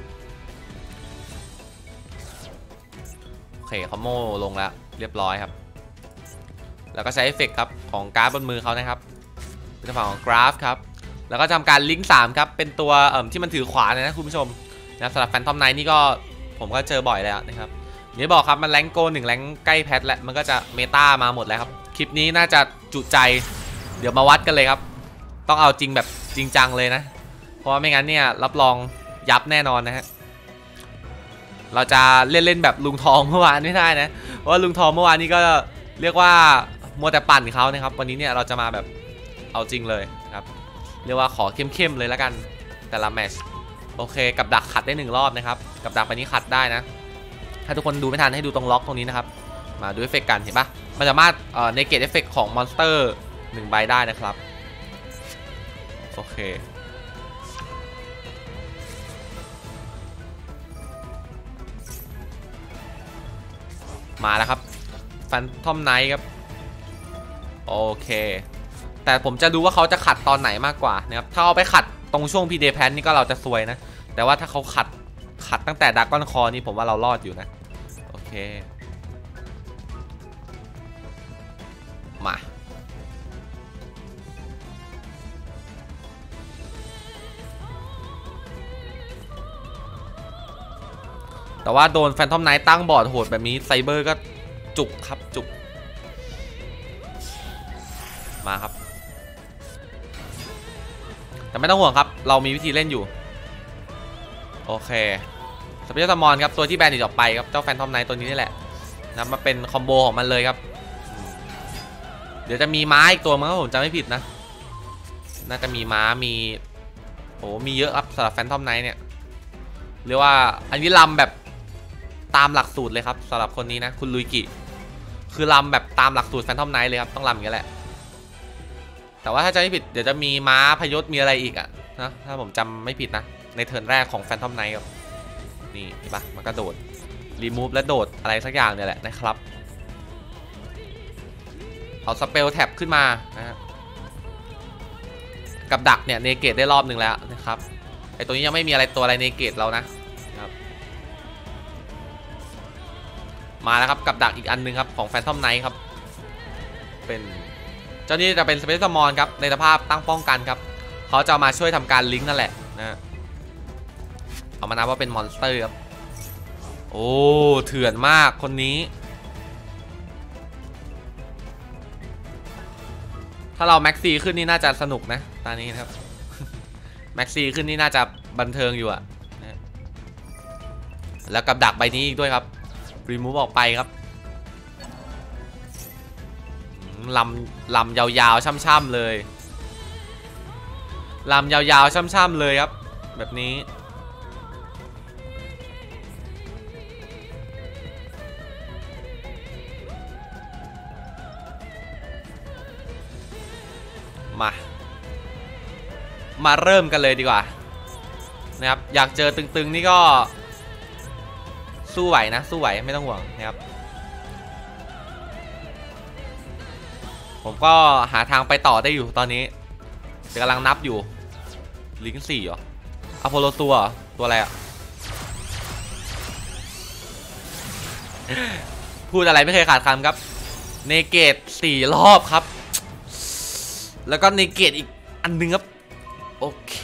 โอเคคอมโมลงแล้วเรียบร้อยครับแล้วก็ใช้เอฟเฟกต์ครับของการ์ดบนมือเขานะครับเป็นฝั่งของกราฟครับแล้วก็ทำการลิงก์3ครับเป็นตัวที่มันถือขวานนะคุณผู้ชมนะสำหรับแฟนทอมไนท์นี่ก็ผมก็เจอบ่อยแล้วนะครับนี่บอกครับมันแรงโก1แรงใกล้แพทแล้วมันก็จะเมตามาหมดแล้วครับคลิปนี้น่าจะจุใจเดี๋ยวมาวัดกันเลยครับต้องเอาจริงแบบจริงจังเลยนะเพราะว่าไม่งั้นเนี่ยรับรองยับแน่นอนนะฮะเราจะเล่นแบบลุงทองเมื่อวานไม่ได้นะเพราะว่าลุงทองเมื่อวานนี้ก็เรียกว่ามัวแต่ปั่นเขานะครับวันนี้เนี่ยเราจะมาแบบเอาจริงเลยครับเรียกว่าขอเข้มเลยแล้วกันแต่ละแมตช์โอเคกับดักขัดได้1รอบนะครับกับดักไปนี้ขัดได้นะถ้าทุกคนดูไม่ทันให้ดูตรงล็อกตรงนี้นะครับมาดูเอฟเฟกต์กันเห็นปะมันสามารถเนเกตเอฟเฟกต์ของมอนสเตอร์1ใบได้นะครับโอเคมาแล้วครับแฟนทอมไนท์ครับโอเคแต่ผมจะดูว่าเขาจะขัดตอนไหนมากกว่านะครับถ้าเอาไปขัดตรงช่วง PD Plan นี่ก็เราจะซวยนะแต่ว่าถ้าเขาขัดตั้งแต่ดาร์กอนคอนี่ผมว่าเรารอดอยู่นะโอเคมาแต่ว่าโดนแฟนทอมไนท์ตั้งบอร์ดโหดแบบนี้ไซเบอร์ก็จุกครับจุกมาครับแต่ไม่ต้องห่วงครับเรามีวิธีเล่นอยู่โอเคสเปเชียลซัมมอนครับตัวที่แบนอีกออกไปครับเจ้าแฟนทอมไนท์ตัวนี้นี่แหละนะมาเป็นคอมโบของมันเลยครับเดี๋ยวจะมีม้าอีกตัวมั้งผมจำไม่ผิดนะน่าจะมีม้ามีโอ้มีเยอะครับสำหรับแฟนทอมไนท์เนี่ยเรียกว่าอันนี้ลำแบบตามหลักสูตรเลยครับสำหรับคนนี้นะคุณลุยกิคือลำแบบตามหลักสูตรแฟนทอมไนท์เลยครับต้องลำอย่างนี้แหละแต่ว่าถ้าจะไม่ผิดเดี๋ยวจะมีม้าพยศมีอะไรอีกอะนะถ้าผมจำไม่ผิดนะในเทิร์นแรกของแฟนทอมไนท์ครับนี่เห็นปะมันก็โดดรีมูฟและโดดอะไรสักอย่างเนี่ยแหละนะครับเอาสเปลแท็บขึ้นมานะกับดักเนี่ยเนเกตได้รอบหนึ่งแล้วนะครับไอตัวนี้ยังไม่มีอะไรตัวอะไรเนเกตเรานะครับมาแล้วครับกับดักอีกอันนึงครับของแฟนทอมไนท์ครับเป็นเจ้านี้จะเป็นสเปซมอนครับในสภาพตั้งป้องกันครับเขาจะมาช่วยทำการลิงก์นั่นแหละนะเอามานับว่าเป็นมอนสเตอร์ครับโอ้เถื่อนมากคนนี้ถ้าเราแม็กซีขึ้นนี่น่าจะสนุกนะตอนนี้นะครับแม็กซีขึ้นนี่น่าจะบันเทิงอยู่อะนะแล้วกับดักใบนี้อีกด้วยครับรีมูฟออกไปครับลำยาวๆช่ำๆเลยลำยาวๆช่ำๆเลยครับแบบนี้มาเริ่มกันเลยดีกว่านะครับอยากเจอตึงๆนี่ก็สู้ไหวนะสู้ไหวไม่ต้องห่วงนะครับผมก็หาทางไปต่อได้อยู่ตอนนี้กำลังนับอยู่ลิงก์4เหรออพอลโลตัวอะไรอะพูดอะไรไม่เคยขาดคำครับเนเกต4รอบครับแล้วก็เนเกตอีกอันนึงครับโอเค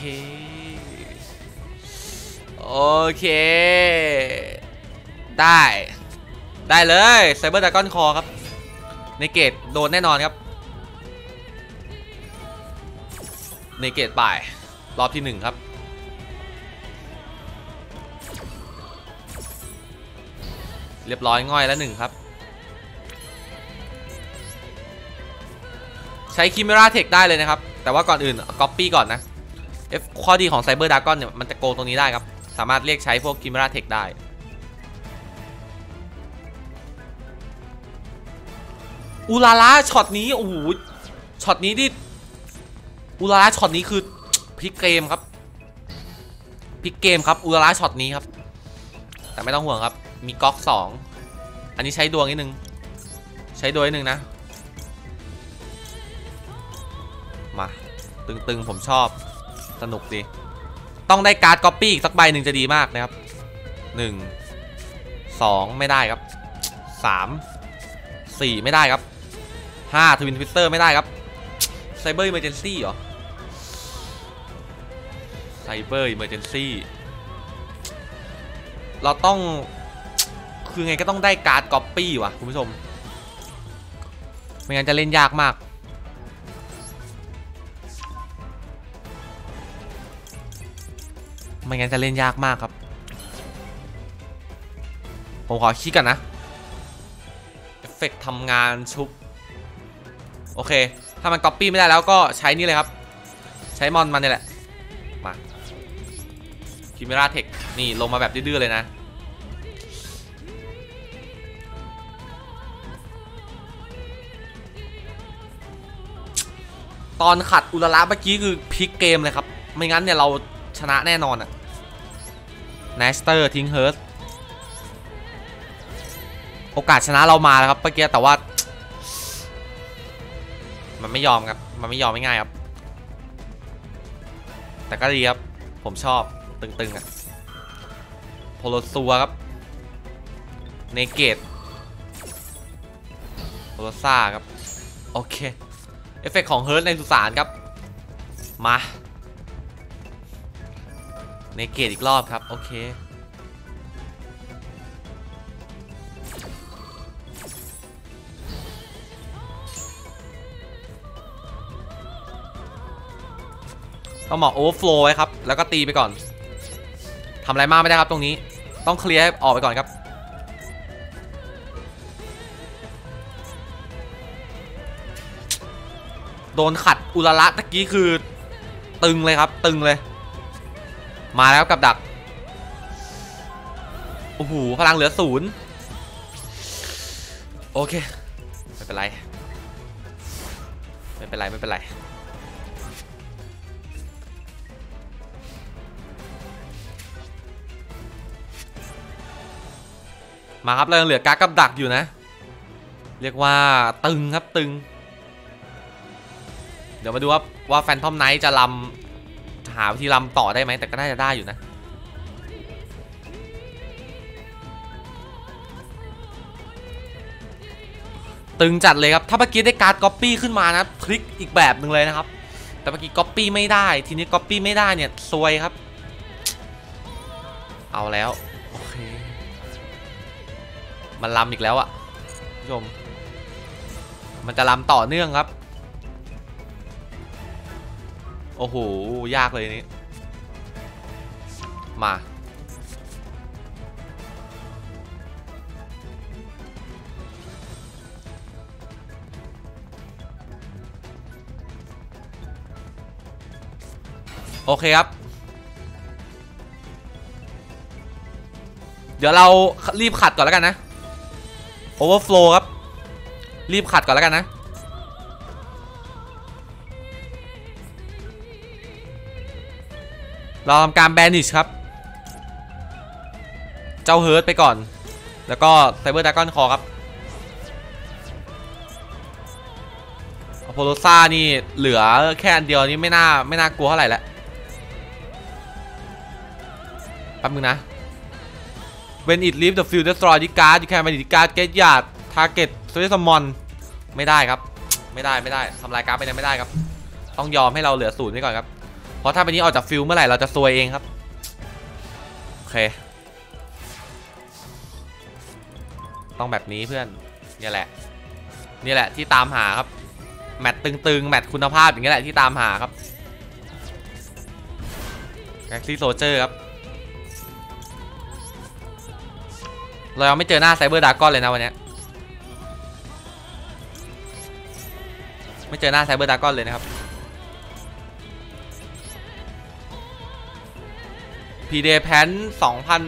ได้เลยไซเบอร์ดราก้อนคอครับเนเกตโดนแน่นอนครับเนเกตไปรอบที่1ครับเรียบร้อยง่อยแล้ว1ครับใช้คิมิราเทคได้เลยนะครับแต่ว่าก่อนอื่นก๊อปปี้ก่อนนะข้อดีของไซเบอร์ดราก้อนเนี่ยมันจะโกงตรงนี้ได้ครับสามารถเรียกใช้พวกคิมิราเทคได้อูลาล่าช็อตนี้โอ้โหช็อตนี้ดิอูลาล่าช็อตนี้คือพลิกเกมครับอูลาล่าช็อตนี้ครับแต่ไม่ต้องห่วงครับมีก๊อก2อันนี้ใช้ดวงนิดนึงใช้ดวงนิดนึงนะมาตึงผมชอบสนุกดีต้องได้การ์ดก๊อปปี้อีกสักใบหนึ่งจะดีมากนะครับ1 2ไม่ได้ครับ3 4ไม่ได้ครับ5ทวินทวิตเตอร์ไม่ได้ครับไซเบอร์อิมเมอร์เจนซี่เหรอไซเบอร์อิมเมอร์เจนซี่เราต้องคือไงก็ต้องได้การ์ดก๊อปปี้ว่ะคุณผู้ชมไม่งั้นจะเล่นยากมากครับผมขอคิดกันนะเอฟเฟกต์ทำงานชุบโอเคถ้ามันก๊อปปี้ไม่ได้แล้วก็ใช้นี่เลยครับใช้มอนมันนี่แหละมาคิมิราเทคนี่ลงมาแบบดื้อๆเลยนะตอนขัดอุลาระเมื่อกี้คือพลิกเกมเลยครับไม่งั้นเนี่ยเราชนะแน่นอนอะเนสเตอร์ทิ้งเฮิร์สโอกาสชนะเรามาแล้วครับเมื่อกี้แต่ว่ามันไม่ยอมครับมันไม่ยอมไม่ง่ายครับแต่ก็ดีครับผมชอบตึงๆอะโพโลซัวครับเนเกตโพโลซ่าครับโอเคเอฟเฟกต์ของเฮิร์สในสุสานครับมาเนเกตอีกรอบครับโอเคต้องหมอโอเวอร์โฟลว์ไว้ครับแล้วก็ตีไปก่อนทำอะไรมากไม่ได้ครับตรงนี้ต้องเคลียร์ให้ออกไปก่อนครับโดนขัดอุลาระตะกี้คือตึงเลยครับตึงเลยมาแล้วกับดักโอ้โหพลังเหลือ0โอเคไม่เป็นไรไม่เป็นไรไม่เป็นไรมาครับเรายังเหลือการ์ดกับดักอยู่นะเรียกว่าตึงครับตึงเดี๋ยวมาดูว่าแฟนทอมไนท์จะลำหาวิธีลำต่อได้ไหมแต่ก็น่าจะได้อยู่นะตึงจัดเลยครับถ้าเมื่อกี้ได้การ์ดก๊อปปี้ขึ้นมานะพลิกอีกแบบหนึ่งเลยนะครับแต่เมื่อกี้ก๊อปปี้ไม่ได้ทีนี้ก๊อปปี้ไม่ได้เนี่ยซวยครับเอาแล้วโอเคมันลำอีกแล้วอ่ะผู้ชมมันจะลำต่อเนื่องครับโอ้โหยากเลยนี่มาโอเคครับเดี๋ยวเรารีบขัดก่อนแล้วกันนะโอเวอร์โฟลว์ครับรีบขัดก่อนแล้วกันนะเราทำการแบนิชครับเจ้าเฮิร์ตไปก่อนแล้วก็ไซเบอร์ดราก้อนคอครับอโพโลซ่านี่เหลือแค่อันเดียวนี่ไม่น่ากลัวเท่าไหร่แล้วแป๊บนึงนะ When it leaves the field destroy the card you can manage the card get yard target summon ไม่ได้ครับไม่ได้ทำลายการ์ดไปนั้นไม่ได้ครับต้องยอมให้เราเหลือ0ไว้ก่อนครับเพราะถ้าเป็นนี้ออกจากฟิลเมื่อไหร่เราจะซวยเองครับโอเคต้องแบบนี้เพื่อนนี่แหละที่ตามหาครับแมตช์ตึงๆแมตช์คุณภาพอย่างนี้แหละที่ตามหาครับแก๊กซี่โซเจอร์ครับเรายังไม่เจอหน้าไซเบอร์ดราก้อนเลยนะวันนี้ไม่เจอหน้าไซเบอร์ดราก้อนเลยนะครับพีเดย์แพน2000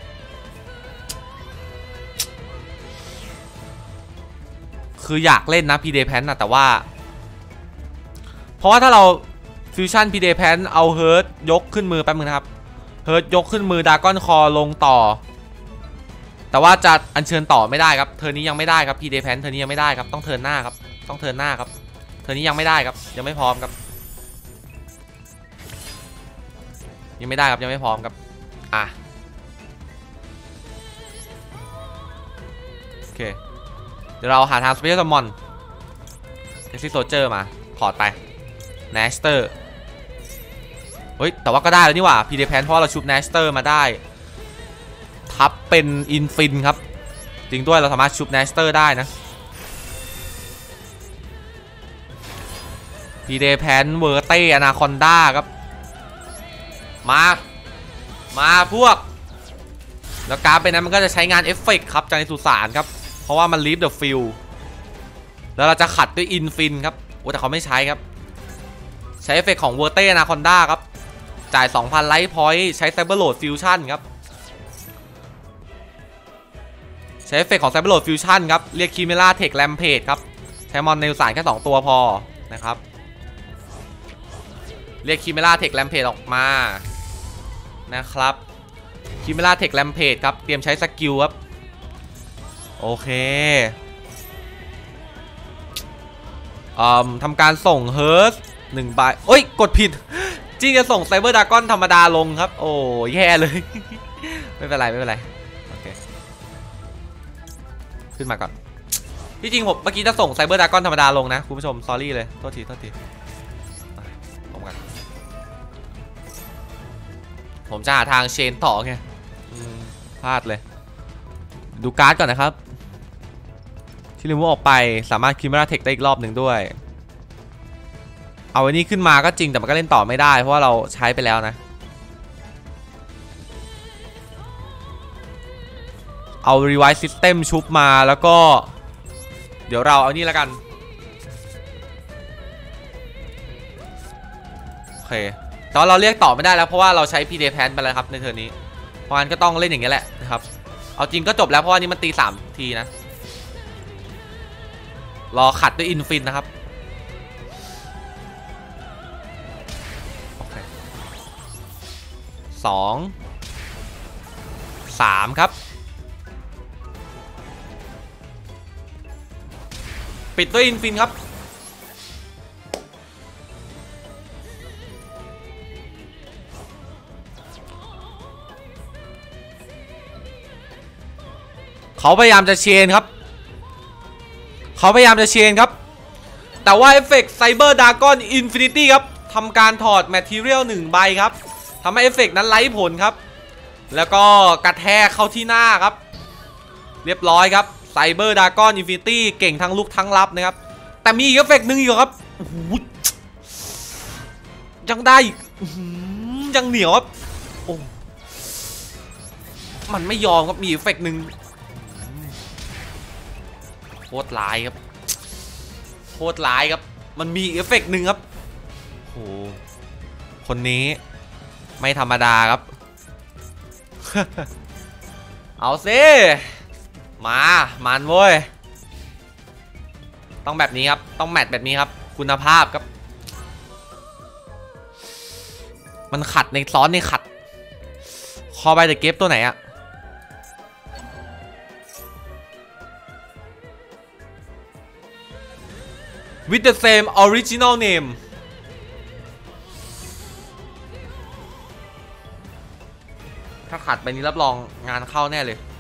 คืออยากเล่นนะพีเดย์แพนนะแต่ว่าเพราะว่าถ้าเราฟิวชั่นพีเดย์แพนเอาเฮิร์ตยกขึ้นมือแป๊บนึงนะครับเฮิร์ตยกขึ้นมือดราก้อนคอลงต่อแต่ว่าจะอัญเชิญต่อไม่ได้ครับเทอร์นี้ยังไม่ได้ครับพีเดย์แพนเทอร์นี้ยังไม่ได้ครับต้องเทิร์นหน้าครับต้องเทิร์นหน้าครับเทอร์นี้ยังไม่ได้ครับยังไม่พร้อมครับยังไม่ได้ครับยังไม่พร้อมครับอ่ะโอเคเดี๋ยวเราหาทางสเปเชียลซัมมอนเอ็กซิโซเจอร์มาถอดไปเนสเตอร์เฮ้ยแต่ว่าก็ได้แล้วนี่หว่าพีเดย์แพนเพราะเราชุบเนสเตอร์มาได้ทับเป็นอินฟินครับจริงด้วยเราสามารถชุบเนสเตอร์ได้นะพีเดย์แพนเวอร์เต้อนาคอนด้าครับมาพวกแล้วการเป็นนั้นมันก็จะใช้งานเอฟเฟกต์ครับจากในสุสานครับเพราะว่ามันลีฟเดอะฟิลแล้วเราจะขัดด้วยอินฟินครับโอ้แต่เขาไม่ใช้ครับใช้เอฟเฟกต์ของเวอร์เต้อนาคอนด้าครับจ่าย 2,000 ไลท์พอยต์ใช้ไซเบอร์โหลดฟิวชั่นครับใช้เอฟเฟกต์ของไซเบอร์โหลดฟิวชั่นครับเรียกคิเมล่าเทคแรมเพจครับใช้มอนในสุสานแค่2ตัวพอนะครับเรียกคิเมล่าเทคแรมเพจออกมานะครับคิเมล่าเทคแรมเพจครับเตรียมใช้สกิลครับโอเคทำการส่งเฮิร์ส1ใบโอ้ยกดผิดจริงจะส่งไซเบอร์ดราก้อนธรรมดาลงครับโอ้แย่เลย ไม่เป็นไรโอเคขึ้นมาก่อนที่จริงผมเมื่อกี้จะส่งไซเบอร์ดราก้อนธรรมดาลงนะคุณผู้ชมซอรี่เลยโทษทีผมจะหาทางเชนต่อไงพลาดเลยดูการ์ดก่อนนะครับที่ลืมว่าออกไปสามารถคิมเมราเทคได้อีกรอบหนึ่งด้วยเอาอันนี้ขึ้นมาก็จริงแต่มันก็เล่นต่อไม่ได้เพราะว่าเราใช้ไปแล้วนะเอา Revive System ชุบมาแล้วก็เดี๋ยวเราเอานี่แล้วกันเคแต่ว่าเราเรียกต่อไม่ได้แล้วเพราะว่าเราใช้พีเดแพนไปแล้วครับในเทอร์นี้เพราะงั้นก็ต้องเล่นอย่างนี้แหละนะครับเอาจริงก็จบแล้วเพราะว่านี้มันตี3 ทีนะรอขัดด้วยอินฟินนะครับโอเค2 3ครับปิดด้วยอินฟินครับเขาพยายามจะเชนครับแต่ว่าเอฟเฟกต์ไซเบอร์ดากอนอินฟินิตี้ครับทำการถอดแมททีเรียล1 ใบครับทำให้เอฟเฟกต์นั้นไร้ผลครับแล้วก็กระแทกเข้าที่หน้าครับเรียบร้อยครับไซเบอร์ดากอนอินฟินิตี้เก่งทั้งลุกทั้งรับนะครับแต่มีอีกเอฟเฟกต์หนึ่งอยู่ครับโอ้โหยังได้ยังเหนียวครับโอ้มันไม่ยอมครับมีเอฟเฟกต์หนึ่งโคตรร้ายครับมันมีเอฟเฟกต์หนึ่งครับโอ้คนนี้ไม่ธรรมดาครับ เอาสิมันเว้ยต้องแบบนี้ครับต้องแมตช์แบบนี้ครับคุณภาพครับมันขัดในซ้อนในขัดคอไปแต่เก็บตัวไหนอะwith the same original name ถ้าขัดไปนี้รับรองงานเข้าแน่เลย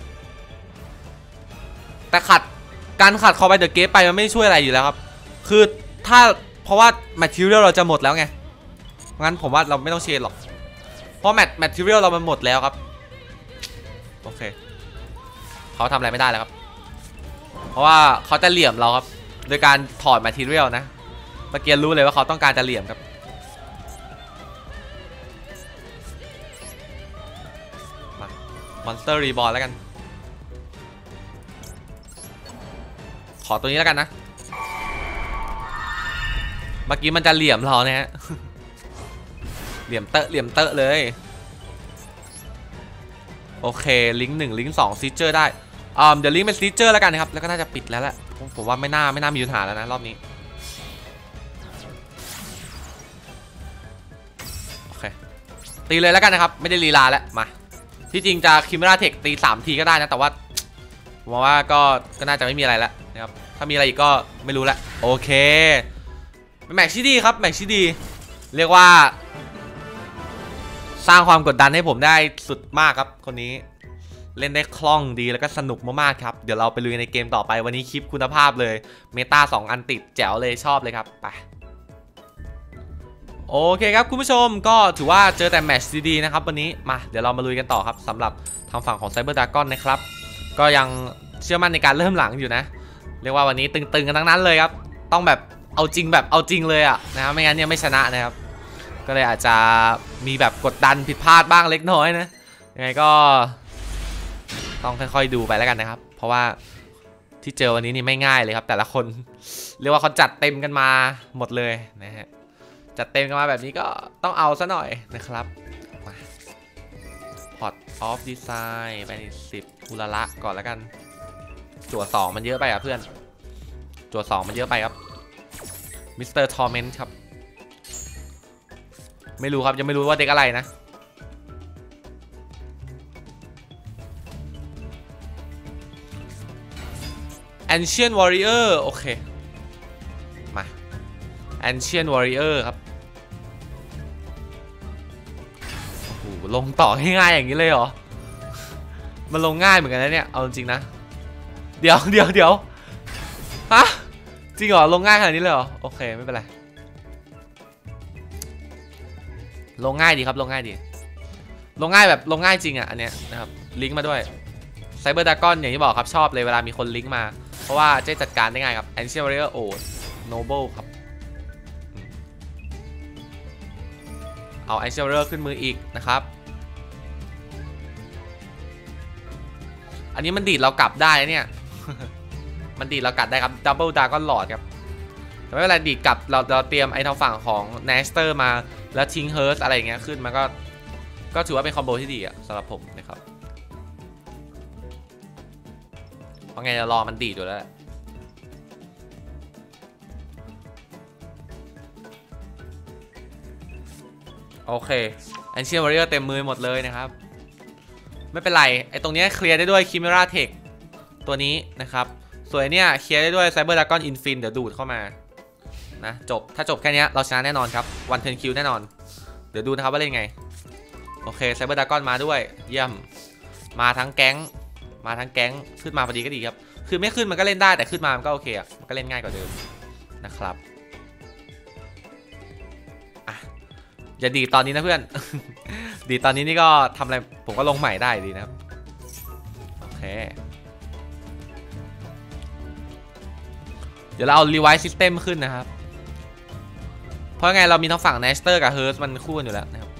แต่การขัดคอไปเดอะเกฟไปมันไม่ช่วยอะไรอยู่แล้วครับคือเพราะว่า material เราจะหมดแล้วไงงั้นผมว่าเราไม่ต้องเชนหรอกเพราะ material เรามันหมดแล้วครับโอเคเขาทำอะไรไม่ได้แล้วครับเพราะว่าเขาจะเหลี่ยมเราครับโดยการถอด material นะเมื่อกี้รู้เลยว่าเขาต้องการจะเหลี่ยมครับมา monster reborn แล้วกันขอตัวนี้แล้วกันนะเมื่อกี้มันจะเหลี่ยมเราเนี่ยฮะเหลี่ยมเตอะเลยโอเคลิงก์1ลิงก์2ซีเจอร์ได้เดี๋ยวลิงก์เป็นซีเจอร์แล้วกันนะครับแล้วก็น่าจะปิดแล้วแหละผมว่าไม่น่ามีปัญหาแล้วนะรอบนี้โอเคตีเลยแล้วกันนะครับไม่ได้ลีลาแล้วมาที่จริงจะคิมราเทคตี3 ทีก็ได้นะแต่ว่าผมว่าก็น่าจะไม่มีอะไรแล้วนะครับถ้ามีอะไรอีกก็ไม่รู้ละโอเคเป็นแมตช์ที่ดีครับแมตช์ที่ดีเรียกว่าสร้างความกดดันให้ผมได้สุดมากครับคนนี้เล่นได้คล่องดีแล้วก็สนุกมากๆครับเดี๋ยวเราไปลุยในเกมต่อไปวันนี้คลิปคุณภาพเลยเมตา2 อันติดแจ๋วเลยชอบเลยครับไปโอเคครับคุณผู้ชมก็ถือว่าเจอแต่แมตช์ดีๆนะครับวันนี้มาเดี๋ยวเรามาลุยกันต่อครับสำหรับทางฝั่งของไซเบอร์ดากอนนะครับก็ยังเชื่อมั่นในการเริ่มหลังอยู่นะเรียกว่าวันนี้ตึงๆกันทั้งนั้นเลยครับต้องแบบเอาจริงเลยอ่ะนะครับไม่งั้นเนี่ยไม่ชนะนะครับก็เลยอาจจะมีแบบกดดันผิดพลาดบ้างเล็กน้อยนะยังไงก็ต้องค่อยๆดูไปแล้วกันนะครับเพราะว่าที่เจอวันนี้นี่ไม่ง่ายเลยครับแต่ละคนเรียกว่าเขาจัดเต็มกันมาหมดเลยนะฮะจัดเต็มกันมาแบบนี้ก็ต้องเอาซะหน่อยนะครับมาพอร์ตออฟดีไซน์ไป10อุลาระก่อนแล้วกันจั่ว2มันเยอะไปอ่ะเพื่อนจั่ว2มันเยอะไปครับมิสเตอร์ทอร์เมนต์ครับไม่รู้ครับยังไม่รู้ว่าเด็กอะไรนะAncient Warrior โอเคมา Ancient Warrior ครับโอ้โหลงต่อง่ายๆอย่างนี้เลยเหรอมันลงง่ายเหมือนกันนะเนี่ยเอาจริงๆนะเดี๋ยวฮะจริงเหรอลงง่ายขนาดนี้เลยเหรอโอเคไม่เป็นไรลงง่ายดีครับลงง่ายดีลงง่ายแบบลงง่ายจริงอ่ะอันเนี้ยนะครับลิงก์มาด้วยไซเบอร์ดากอนอย่างที่บอกครับชอบเลยเวลามีคนลิงก์มาเพราะว่าจะจัดการได้ง่ายครับ Ancient Warrior Noble ครับเอา Ancient Warrior ขึ้นมืออีกนะครับอันนี้มันดีดเรากลับได้เนี่ย มันดีดเรากัดได้ครับ Double Dragon Lord ครับแต่ไม่เป็นไรดีดกลับเราเตรียมไอ้ทางฝั่งของ Naster มาแล้วทิ้ง Hurst อะไรอย่างเงี้ยขึ้นมันก็ถือว่าเป็นคอมโบที่ดีอะสำหรับผมนะครับเพราะไงจะรอมันดีดอยู่แล้วโอเค Ancient Warrior เต็มมือหมดเลยนะครับไม่เป็นไรไอ้ตรงนี้เคลียร์ได้ด้วย Chimera Tech ตัวนี้นะครับส่วนเนี่ยเคลียร์ได้ด้วย Cyber Dragon Infin เดี๋ยวดูดเข้ามานะจบถ้าจบแค่นี้เราชนะแน่นอนครับ1 turn kill แน่นอนเดี๋ยวดูนะครับว่าเล่นไงโอเค Cyber Dragon มาด้วยเยี่ยมมาทั้งแก๊งขึ้นมาพอดีก็ดีครับคือไม่ขึ้นมันก็เล่นได้แต่ขึ้นมามันก็โอเคอ่ะมันก็เล่นง่ายกว่าเดิมนะครับอย่าดีตอนนี้นะเพื่อน ดีตอนนี้นี่ก็ทำอะไรผมก็ลงใหม่ได้ดีนะครับโอเคเดี๋ยวเราเอา Revive System ขึ้นนะครับเพราะไงเรามีทั้งฝั่ง Naster กับ Hurst มันคู่กันอยู่แล้วนะครับ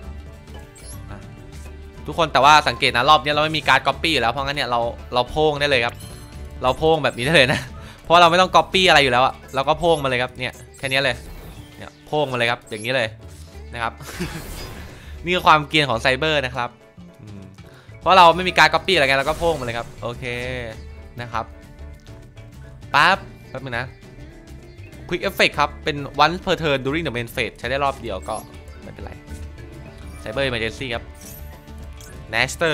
ทุกคนแต่ว่าสังเกตนะรอบนี้เราไม่มีการ์ด Copy อยู่แล้วเพราะงั้นเนี่ยเราโพ่งได้เลยครับเราโพ่งแบบนี้ได้เลยนะเพราะเราไม่ต้อง Copy อะไรอยู่แล้วอะเราก็โพ่งมาเลยครับเนี่ยแค่นี้เลยเนี่ยโพ่งมาเลยครับอย่างนี้เลยนะครับ นี่คือความเกรียนของไซเบอร์นะครับเพราะเราไม่มีการ Copy อะไรกันเราก็โพ่งมาเลยครับโอเคนะครับแป๊บนึงนะ Quick Effect ครับเป็น once per turn during the main phase ใช้ได้รอบเดียวก็ไม่เป็นไร Cyber Emergency ครับ Naster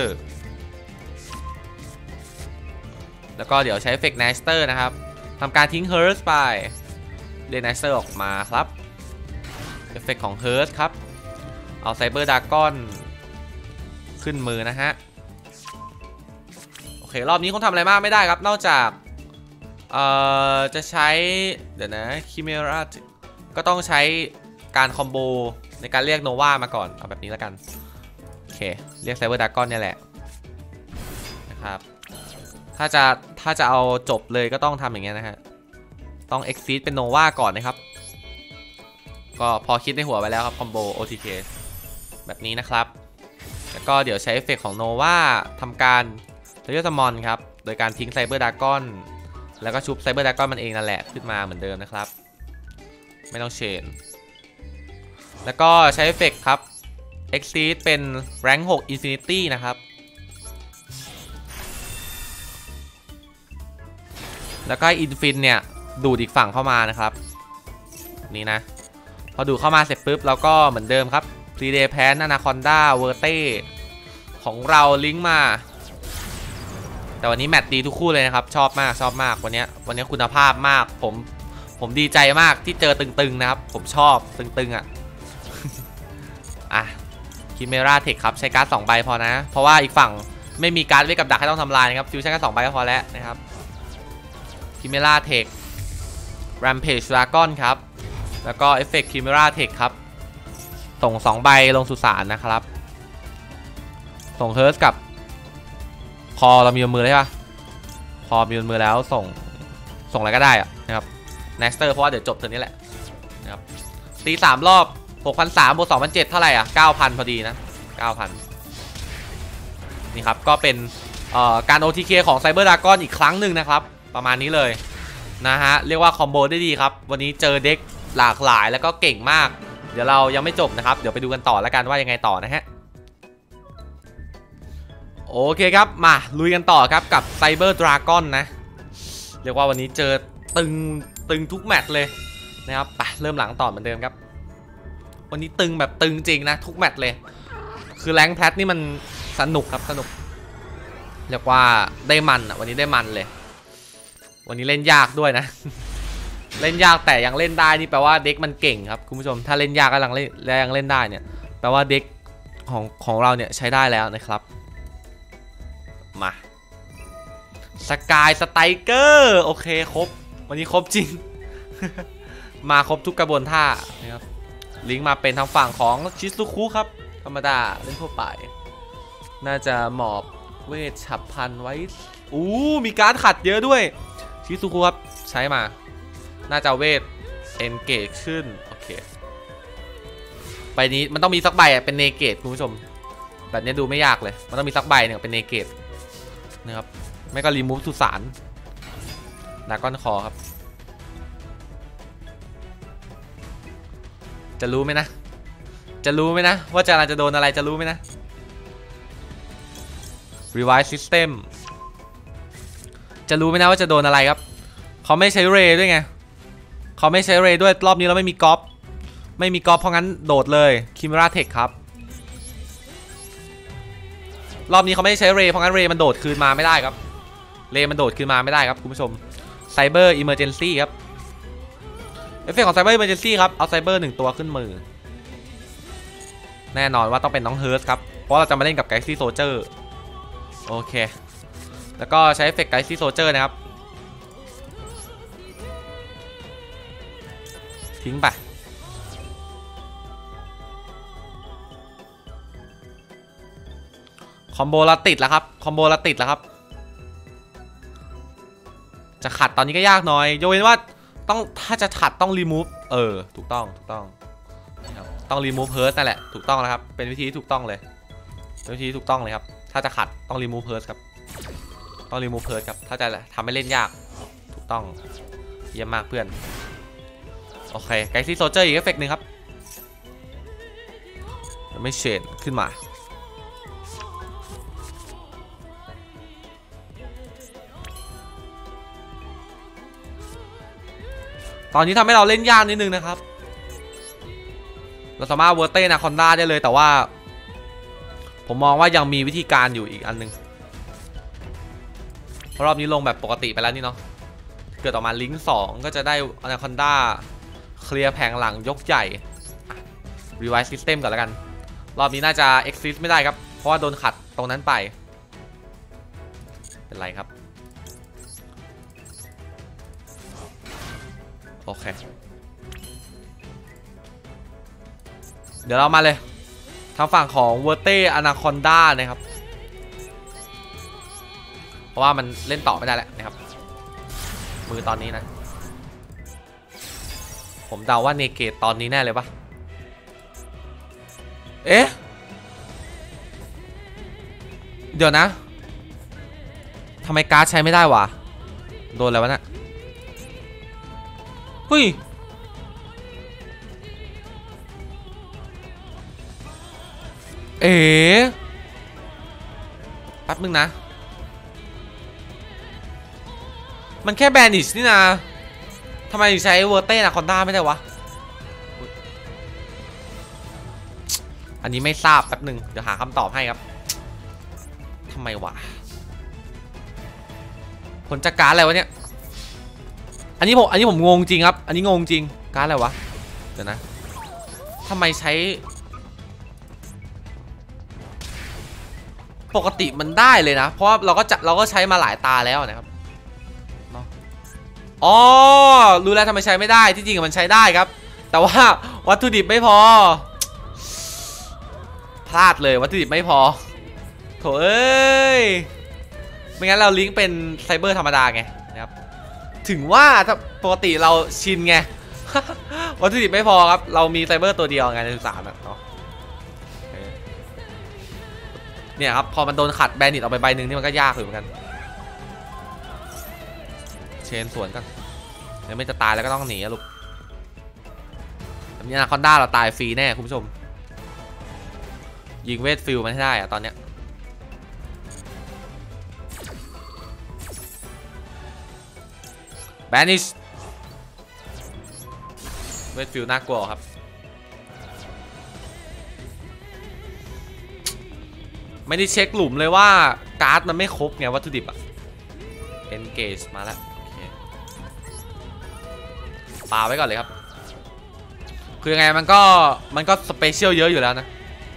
แล้วก็เดี๋ยวใช้ Effect Naster นะครับทำการทิ้ง Hurst ไปเรียน Naster ออกมาครับ Effect ของ Hurst ครับเอา Cyber Dragon ขึ้นมือนะฮะโอเครอบนี้คงทำอะไรมากไม่ได้ครับนอกจากจะใช้เดี๋ยวนะ Chimera ก็ต้องใช้การคอมโบในการเรียกโนวามาก่อนเอาแบบนี้แล้วกันโอเคเรียก Cyber Dragon เนี่ยแหละนะครับถ้าจะเอาจบเลยก็ต้องทำอย่างเงี้ยนะฮะต้อง Exceed เป็นโนวาก่อนนะครับก็พอคิดในหัวไปแล้วครับคอมโบ OTK แบบนี้นะครับแล้วก็เดี๋ยวใช้เอฟเฟกต์ของโนวาทำการเรียกสมอนครับโดยการทิ้ง Cyber Dragonแล้วก็ชุบ Cyber Dragon มันเองนั่นแหละขึ้นมาเหมือนเดิมนะครับไม่ต้องเชนแล้วก็ใช้เอฟเฟกต์ครับ Exceed เป็น Rank 6 Infinity นะครับแล้วก็ Infin เนี่ยดูดอีกฝั่งเข้ามานะครับนี่นะพอดูดเข้ามาเสร็จปุ๊บเราก็เหมือนเดิมครับ 3D Pan Anaconda Verte ของเราลิงก์มาแต่วันนี้แมตช์ดีทุกคู่เลยนะครับชอบมากวันนี้คุณภาพมากผมดีใจมากที่เจอตึงๆนะครับผมชอบตึงๆอ่ะChimera Tech ครับใช้การ์ด2 ใบพอนะเพราะว่าอีกฝั่งไม่มีการ์ดไว้กับดักให้ต้องทำลายนะครับฟิวชั่นแค่2 ใบก็พอแล้วนะครับChimera Tech Rampage Dragon ครับแล้วก็ Effect Chimera Tech ครับส่ง2 ใบลงสุสานนะครับส่ง Hurst กับพอเรามีมือเลยใช่ปะพอมีมือแล้วส่งอะไรก็ได้อะนะครับ Naster เพราะว่าเดี๋ยวจบเท่านี้แหละนะครับตี3 รอบ 6,300 บวก 2,700 เท่าไหร่อ่ะ 9,000 พอดีนะ 9,000 นี่ครับก็เป็นการ OTK ของ Cyber Dragon อีกครั้งหนึ่งนะครับประมาณนี้เลยนะฮะเรียกว่าคอมโบได้ดีครับวันนี้เจอเด็กหลากหลายแล้วก็เก่งมากเดี๋ยวเรายังไม่จบนะครับเดี๋ยวไปดูกันต่อแล้วกันว่ายังไงต่อนะฮะโอเคครับมาลุยกันต่อครับกับ Cyber Dragon นะเรียกว่าวันนี้เจอตึงทุกแมตช์เลยนะครับไปเริ่มหลังต่อเหมือนเดิมครับวันนี้ตึงแบบตึงจริงนะทุกแมตช์เลยคือแรงแพทนี่มันสนุกครับสนุกเรียกว่าได้มันอ่ะวันนี้ได้มันเลยวันนี้เล่นยากด้วยนะ เล่นยากแต่ยังเล่นได้นี่แปลว่าเด็กมันเก่งครับคุณผู้ชมถ้าเล่นยากก็ยังเล่นได้เนี่ยแปลว่าเด็กของเราเนี่ยใช้ได้แล้วนะครับมาสกายสไตรเกอร์โอเคครบวันนี้ครบจริง มาครบทุกกระบวนท่านะครับลิงก์มาเป็นทางฝั่งของชิซุคุครับธรรมดาเล่นทั่วไปน่าจะหมอบเวทฉับพลันไว้มีการ์ดขัดเยอะด้วยชิซุคุครับใช้มาน่าจะเวทเอนเกจขึ้นโอเคใบนี้มันต้องมีสักใบเป็นเนเกตคุณผู้ชมแบบนี้ดูไม่ยากเลยมันต้องมีสักใบเนี่ยเป็นเนเกตนะครับไม่ก็รีมูฟสุสานดราก้อนคอครับจะรู้ไหมนะจะรู้ไหมนะว่าจะโดนอะไรจะรู้ไหมนะ Revive System จะรู้ไหมนะว่าจะโดนอะไรครับเขาไม่ใช้เรย์ด้วยไงเขาไม่ใช้เรย์ด้วยรอบนี้เราไม่มีก๊อปเพราะงั้นโดดเลยคิมราเทคครับรอบนี้เขาไม่ใช้เรย์เพราะงั้นเรย์มันโดดคืนมาไม่ได้ครับเรย์มันโดดคืนมาไม่ได้ครับคุณผู้ชมไซเบอร์อิมเมอร์เจนซี่ครับเอฟเฟกต์ของไซเบอร์อิมเมอร์เจนซี่ครับเอาไซเบอร์1ตัวขึ้นมือแน่นอนว่าต้องเป็นน้องเฮิร์สครับเพราะเราจะมาเล่นกับไกซี่โซเจอร์โอเคแล้วก็ใช้เอฟเฟกต์ไกซี่โซเจอร์นะครับทิ้งไปคอมโบเราติดแล้วครับจะขัดตอนนี้ก็ยากหน่อยยกเว้นว่าต้องถ้าจะขัดต้องรีมูฟถูกต้องนะครับต้องรีมูฟเฮิร์สนั่นแหละถูกต้องแล้วครับเป็นวิธีที่ถูกต้องเลยครับถ้าจะขัดต้องรีมูฟเฮิร์สครับต้องรีมูฟเฮิร์สครับถ้าจะทำให้เล่นยากถูกต้องเยี่ยมมากเพื่อนโอเคไกซี่โซเจอร์อีกเอฟเฟกต์หนึ่งครับไม่เชนขึ้นมาตอนนี้ทำให้เราเล่นยากนิดนึงนะครับเราสามารถเวอร์เต้นาคอนด้าได้เลยแต่ว่าผมมองว่ายังมีวิธีการอยู่อีกอันนึงรอบนี้ลงแบบปกติไปแล้วนี่เนาะเกิดออกมาลิงก์2ก็จะได้อนาคอนด้าเคลียร์แผงหลังยกใหญ่ Revive System ก่อนแล้วกันรอบนี้น่าจะ Exit ไม่ได้ครับเพราะว่าโดนขัดตรงนั้นไปเป็นไรครับโอเคเดี๋ยวเรามาเลยทางฝั่งของเวอร์เต้อนาคอนด้านะครับเพราะว่ามันเล่นต่อไม่ได้แล้วนะครับมือตอนนี้นะผมเดาว่าเนเกตตอนนี้แน่เลยปะเอ๊ะเดี๋ยวนะทำไมการ์ดใช้ไม่ได้วะโดนอะไรวะเนี่ยเฮ้ยแป๊บนึงนะมันแค่แบนิชนี่นะทำไมใช้เวอร์เต้อะคอนด้าไม่ได้วะอันนี้ไม่ทราบแป๊บนึงเดี๋ยวหาคำตอบให้ครับทำไมวะผลจากการอะไรวะเนี่ยอันนี้ผมงงจริงครับอันนี้งงจริงการอะไรวะเดี๋ยวนะทำไมใช้ปกติมันได้เลยนะเพราะเราก็ใช้มาหลายตาแล้วนะครับอ๋อรู้แล้วทำไมใช้ไม่ได้ที่จริงมันใช้ได้ครับแต่ว่าวัตถุดิบไม่พอพลาดเลยวัตถุดิบไม่พอโถเอ้ยไม่งั้นเราลิงก์เป็นไซเบอร์ธรรมดาไงนะครับถึงว่าถ้าปกติเราชินไง วัตถุดิบไม่พอครับเรามีไซเบอร์ตัวเดียวไงในศึกษาเนาะเนี่ยครับพอมันโดนขัดแบนนิตออกไปใบหนึ่งนี่มันก็ยากอยู่เหมือนกันเชนสวนกันเดี๋ยวไม่จะตายแล้วก็ต้องหนีลูกแบบนี้อนาคอนด้าเราตายฟรีแน่คุณผู้ชมยิงเวทฟิลมันให้ได้อะตอนเนี้ยแบนิชเวทฟิลน่ากลัวครับไม่ได้เช็คหลุมเลยว่าการ์ดมันไม่ครบไงวัตถุดิบอะ Engage มาแล้วปาไว้ก่อนเลยครับคือยังไงมันก็สเปเชียลเยอะอยู่แล้วนะ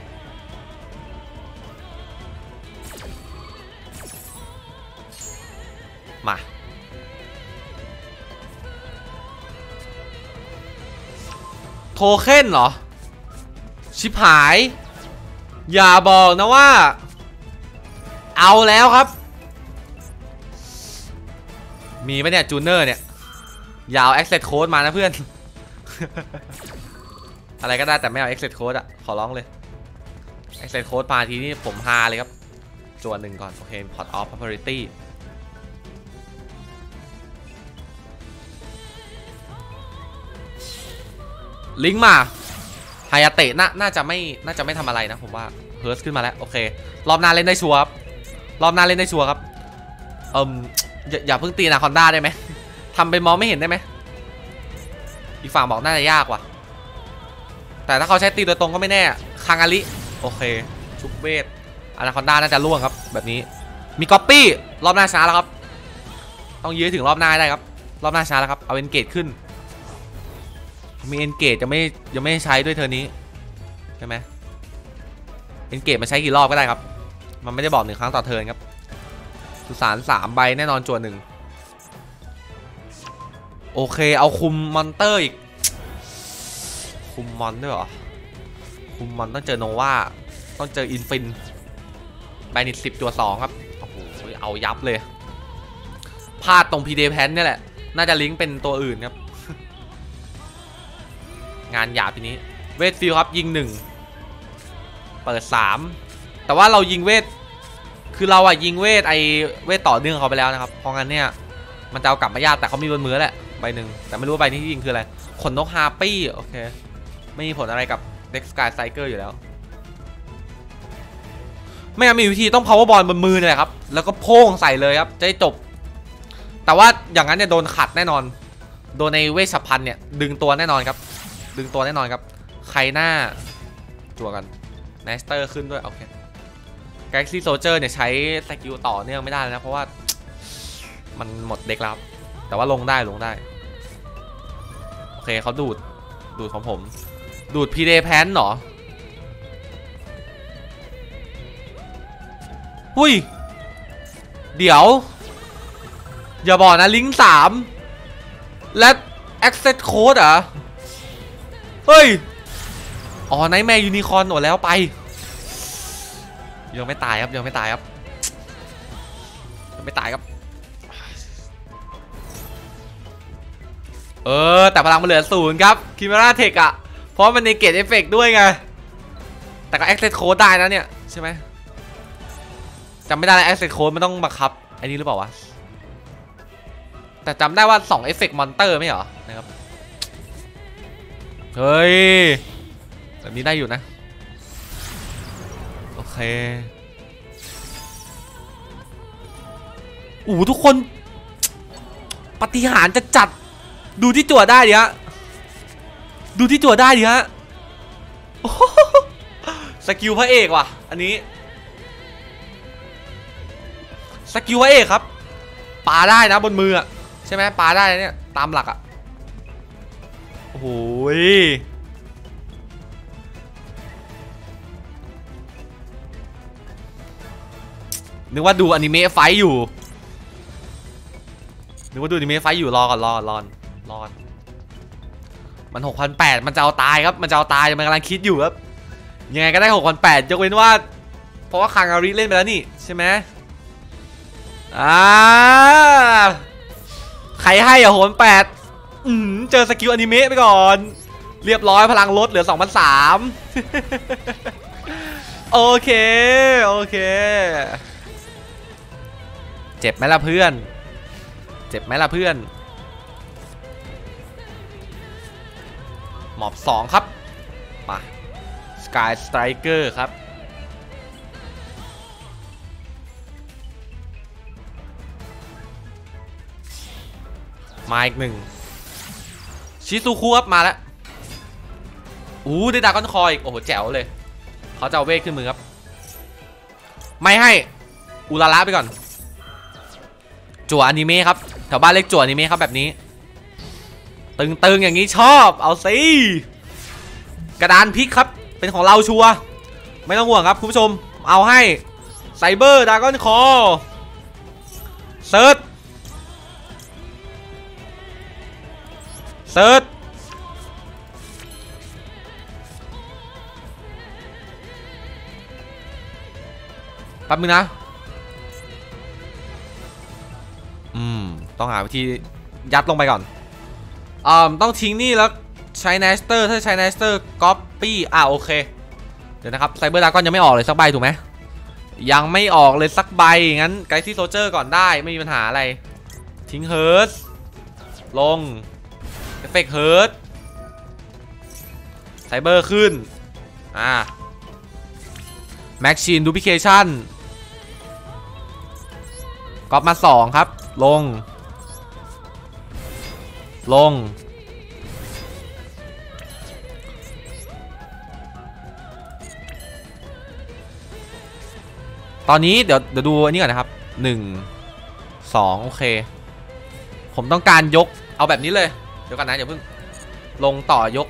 มาโทเค็นเหรอชิบหายอย่าบอกนะว่าเอาแล้วครับมีไหมเนี่ยจูเนอร์เนี่ยยาว access code มานะเพื่อน อะไรก็ได้แต่ไม่เอา access code อะขอร้องเลย access code มาทีนี้ผมฮาเลยครับจวนหนึ่งก่อนโอเค port of property ลิงก์มาไฮยาเตะน่าจะไม่ทำอะไรนะผมว่าเฮิร์สขึ้นมาแล้วโอเครอบหน้าเล่นได้ชัวร์ครับรอบหน้าเล่นได้ชัวร์ครับอย่าเพิ่งตีนาคอนด้าได้ไหมทำเป็นมองไม่เห็นได้ไหมอีกฝั่งบอกน่าจะยากว่ะแต่ถ้าเขาใช้ตีโดยตรงก็ไม่แน่คังอาริโอเคชุบเวทอนาคอนด้าน่าจะล่วงครับแบบนี้มีก๊อปปี้รอบหน้าช้าแล้วครับต้องยื้อถึงรอบหน้าได้ครับรอบหน้าช้าแล้วครับเอาเอนเกตขึ้นมีเอนเกตยังไม่ใช้ด้วยเทอร์นี้ใช่ไหมเอนเกตมาใช้กี่รอบก็ได้ครับมันไม่ได้บอก1 ครั้งต่อเทิร์นครับสุสาน3 ใบแน่นอนจวน1โอเคเอาคุมมอนเตอร์อีกคุมมอนด้วยเหรอคุมมอนต้องเจอโนวาต้องเจออินฟินใบนิด10 ตัว 2ครับโอ้โหเอายับเลยพลาดตรงพีเดแพนนี่แหละน่าจะลิงก์เป็นตัวอื่นครับงานหยาบทีนี้เวทฟิลครับยิง1เปิด3แต่ว่าเรายิงเวทคือเราอะยิงเวทเวทต่อเนื่องเขาไปแล้วนะครับเพราะงั้นเนี่ยมันจะเอากลับมายากแต่เขามีบนมือแหละใบหนึ่งแต่ไม่รู้ว่าใบนี้ที่ยิงคืออะไรขนนกฮาร์ปี้โอเคไม่มีผลอะไรกับเด็กสกายไซเคิลอยู่แล้วไม่งั้นมีวิธีต้อง power ball บนมือเลยครับแล้วก็โพ่งใส่เลยครับจะได้จบแต่ว่าอย่างนั้นเนี่ยโดนขัดแน่นอนโดนในเวชฉับพลันเนี่ยดึงตัวแน่นอนครับดึงตัวแน่นอนครับใครหน้าจั่วกันเนสเตอร์ขึ้นด้วยโอเคแก๊กซี่โซเจอร์เนี่ยใช้สกิลต่อเนื่องไม่ได้นะเพราะว่ามันหมดเด็กแล้วแต่ว่าลงได้โอเคเขาดูดของผมดูดพีเดแพนเหรอหุ้ยเดี๋ยวอย่าบอกนะลิงก์3และ access code เหรอเฮ้ยอ๋อไนท์แมร์ยูนิคอร์นหมดแล้วไปยังไม่ตายครับยังไม่ตายครับแต่พลังมันเหลือ0ครับคิมราเทคอะเพราะมันในเกตเอฟเฟกต์ด้วยไงแต่ก็ access code ได้นะเนี่ยใช่ไหมจำไม่ได้แล้ว access code มันต้องบังคับไอ้นี่หรือเปล่าวะแต่จำได้ว่า2 เอฟเฟกต์มอนเตอร์ไม่เหรอนะครับเฮ้ยแบบนี้ได้อยู่นะโอเคทุกคนปาฏิหาริย์จะจัดดูที่จั่วได้ดิฮะสกิลพระเอกว่ะอันนี้สกิลพระเอกครับปาได้นะบนมือใช่ไหมปาได้เนี่ยตามหลักโอ้โหนึกว่าดูอนิเมะไฟอยู่รอก่อนมัน 6,800 มันจะเอาตายครับมันกำลังคิดอยู่ครับยังไงก็ได้ 6,800 ยกเว้นว่าเพราะว่าคางอาริเล่นไปแล้วนี่ใช่ไหมใครให้6,800เจอสกิลอนิเมะไปก่อนเรียบร้อยพลังลดเหลือ 2,300 โอเคเจ็บไหมล่ะเพื่อนหมอบ2ครับมา Sky Striker ครับมาอีก1ชิซูคุครับมาแล้วได้ดราก้อนคอยโอ้โหแจ๋วเลยเขาจะเอาเวทขึ้นมือครับไม่ให้อุลาระไปก่อนจั่วอนิเมะครับแถวบ้านเล็กจั่วอนิเมะครับแบบนี้ตึงอย่างนี้ชอบเอาสิกระดานพลิกครับเป็นของเราชัวร์ไม่ต้องห่วงครับคุณผู้ชมเอาให้ไซเบอร์ดราก้อนคอเซิร์ชแป๊บนึงนะต้องหาวิธียัดลงไปก่อนต้องทิ้งนี่แล้วใช้เนสเตอร์ถ้าใช้เนสเตอร์ก๊อปปี้โอเคเดี๋ยวนะครับไซเบอร์ดราก้อนยังไม่ออกเลยสักใบถูกไหมยังไม่ออกเลยสักใบงั้นไกซี่โซเจอร์ก่อนได้ไม่มีปัญหาอะไรทิ้งเฮิร์ตลงเอฟเฟกต์เฮิร์ตไซเบอร์ขึ้นแม็กชีนดูพิเคชันก๊อปมา2ครับลงตอนนี้เดี๋ยวดูอันนี้ก่อนนะครับ1 2โอเคผมต้องการยกเอาแบบนี้เลยเดี๋ยวกันนะอย่าเพิ่งลงต่อยก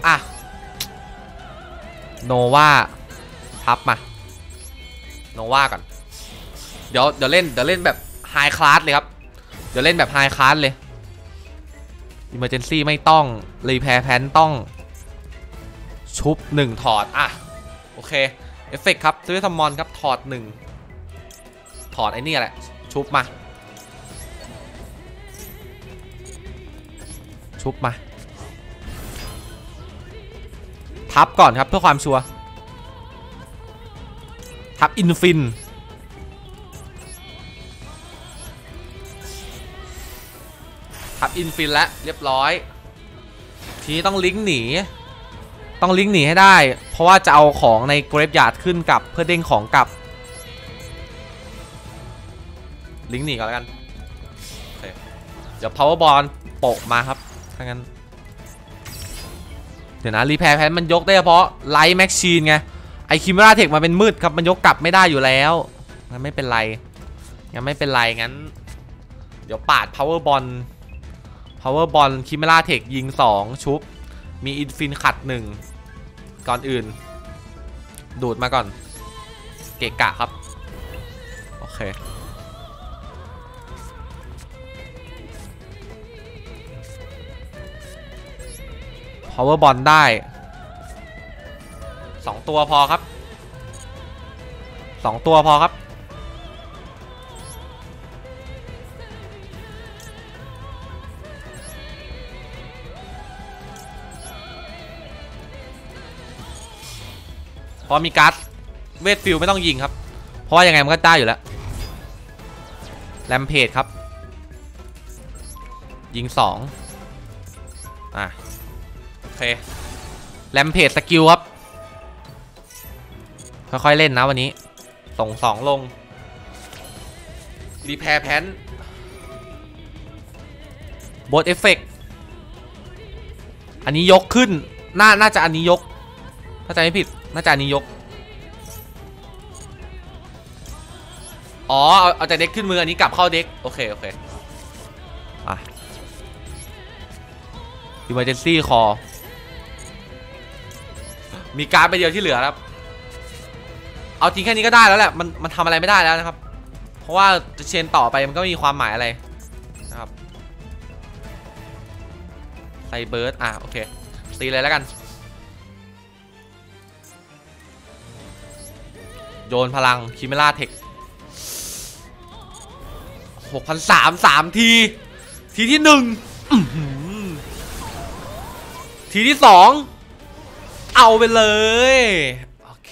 โนวาทับมาโนวาก่อนเดี๋ยวเล่นแบบไฮคลาสเลยครับเดี๋ยวเล่นแบบไฮคลาสเลยEmergency ไม่ต้องรีแพร์แพนต้องชุบ1ถอดโอเคเอฟเฟกต์ครับซื้อซัมมอนครับถอด1ถอดไอ้นี่แหละชุบมาทับก่อนครับเพื่อความชัวร์ทับอินฟินแล้วเรียบร้อยทีนี้ต้องลิงก์หนีให้ได้เพราะว่าจะเอาของในเกรฟยาร์ดขึ้นกลับเพื่อเด้งของกลับลิงก์หนีก่อนแล้วกันเดี๋ยว power ball โปะมาครับถ้างั้นเดี๋ยวนะรีแพร์แพนมันยกได้เฉพาะไลท์แม็กชีนไงไอคิมราเทคมาเป็นมืดครับมันยกกลับไม่ได้อยู่แล้วงั้นไม่เป็นไรงั้นเดี๋ยวปาด power ballคิมราเทคยิง2ชุบมีอินฟินขัด1ก่อนอื่นดูดมาก่อนเกะกะครับโอเคpower ball ได้2ตัวพอครับพอมีการ์ดเวทฟิลไม่ต้องยิงครับเพราะว่ายังไงมันก็ได้อยู่แล้วแรมเพจครับยิง2โอเคแรมเพจสกิลครับค่อยๆเล่นนะวันนี้ส่ง2ลงรีแพร์แพนโบสเอฟเฟกต์อันนี้ยกขึ้นน่าจะอันนี้ยกถ้าใจไม่ผิดน่าจะอันนี้ยกเอาจากเด็กขึ้นมืออันนี้กลับเข้าเด็กโอเคEmergency Call มีการ์ดไปเดียวที่เหลือครับเอาจริงแค่นี้ก็ได้แล้วแหละมันทำอะไรไม่ได้แล้วนะครับเพราะว่าจะเชนต่อไปมันก็ไม่มีความหมายอะไรนะครับไซเบิร์ดโอเคตีเลยแล้วกันโยนพลังคิเมล่าเทค6,300 ทีที่1ทีที่2เอาไปเลยโอเค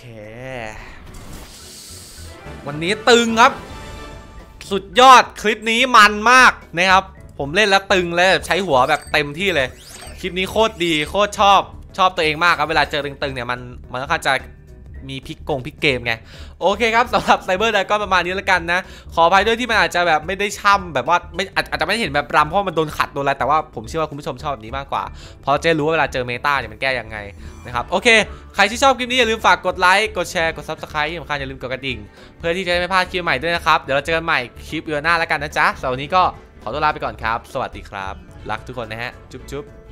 วันนี้ตึงครับสุดยอดคลิปนี้มันมากนะครับผมเล่นแล้วตึงเลยใช้หัวแบบเต็มที่เลยคลิปนี้โคตรดีโคตรชอบตัวเองมากครับเวลาเจอตึงๆเนี่ยมันก็จะมีพลิกเกมไงโอเคครับสำหรับไซเบอร์ไดก็ประมาณนี้แล้วกันนะขออภัยด้วยที่มันอาจจะแบบไม่ได้ช่ำแบบว่าอาจจะไม่เห็นแบบรำเพราะมันโดนขัดโดนอะไรแต่ว่าผมเชื่อว่าคุณผู้ชมชอบแบบนี้มากกว่าเพราะจะรู้ว่าเวลาเจอเมตาเนี่ยมันแก้ยังไงนะครับโอเคใครที่ชอบคลิปนี้อย่าลืมฝากกดไลค์กดแชร์กด Subscribe ที่สำคัญอย่าลืมกดกระดิ่งเพื่อที่จะไม่พลาดคลิปใหม่ด้วยนะครับเดี๋ยวเราเจอกันใหม่คลิปหน้าแล้วกันนะจ๊ะสำหรับวันนี้ก็ขอตัวลาไปก่อนครับสวัสดีครับรักทุกคนนะฮะจุ๊บ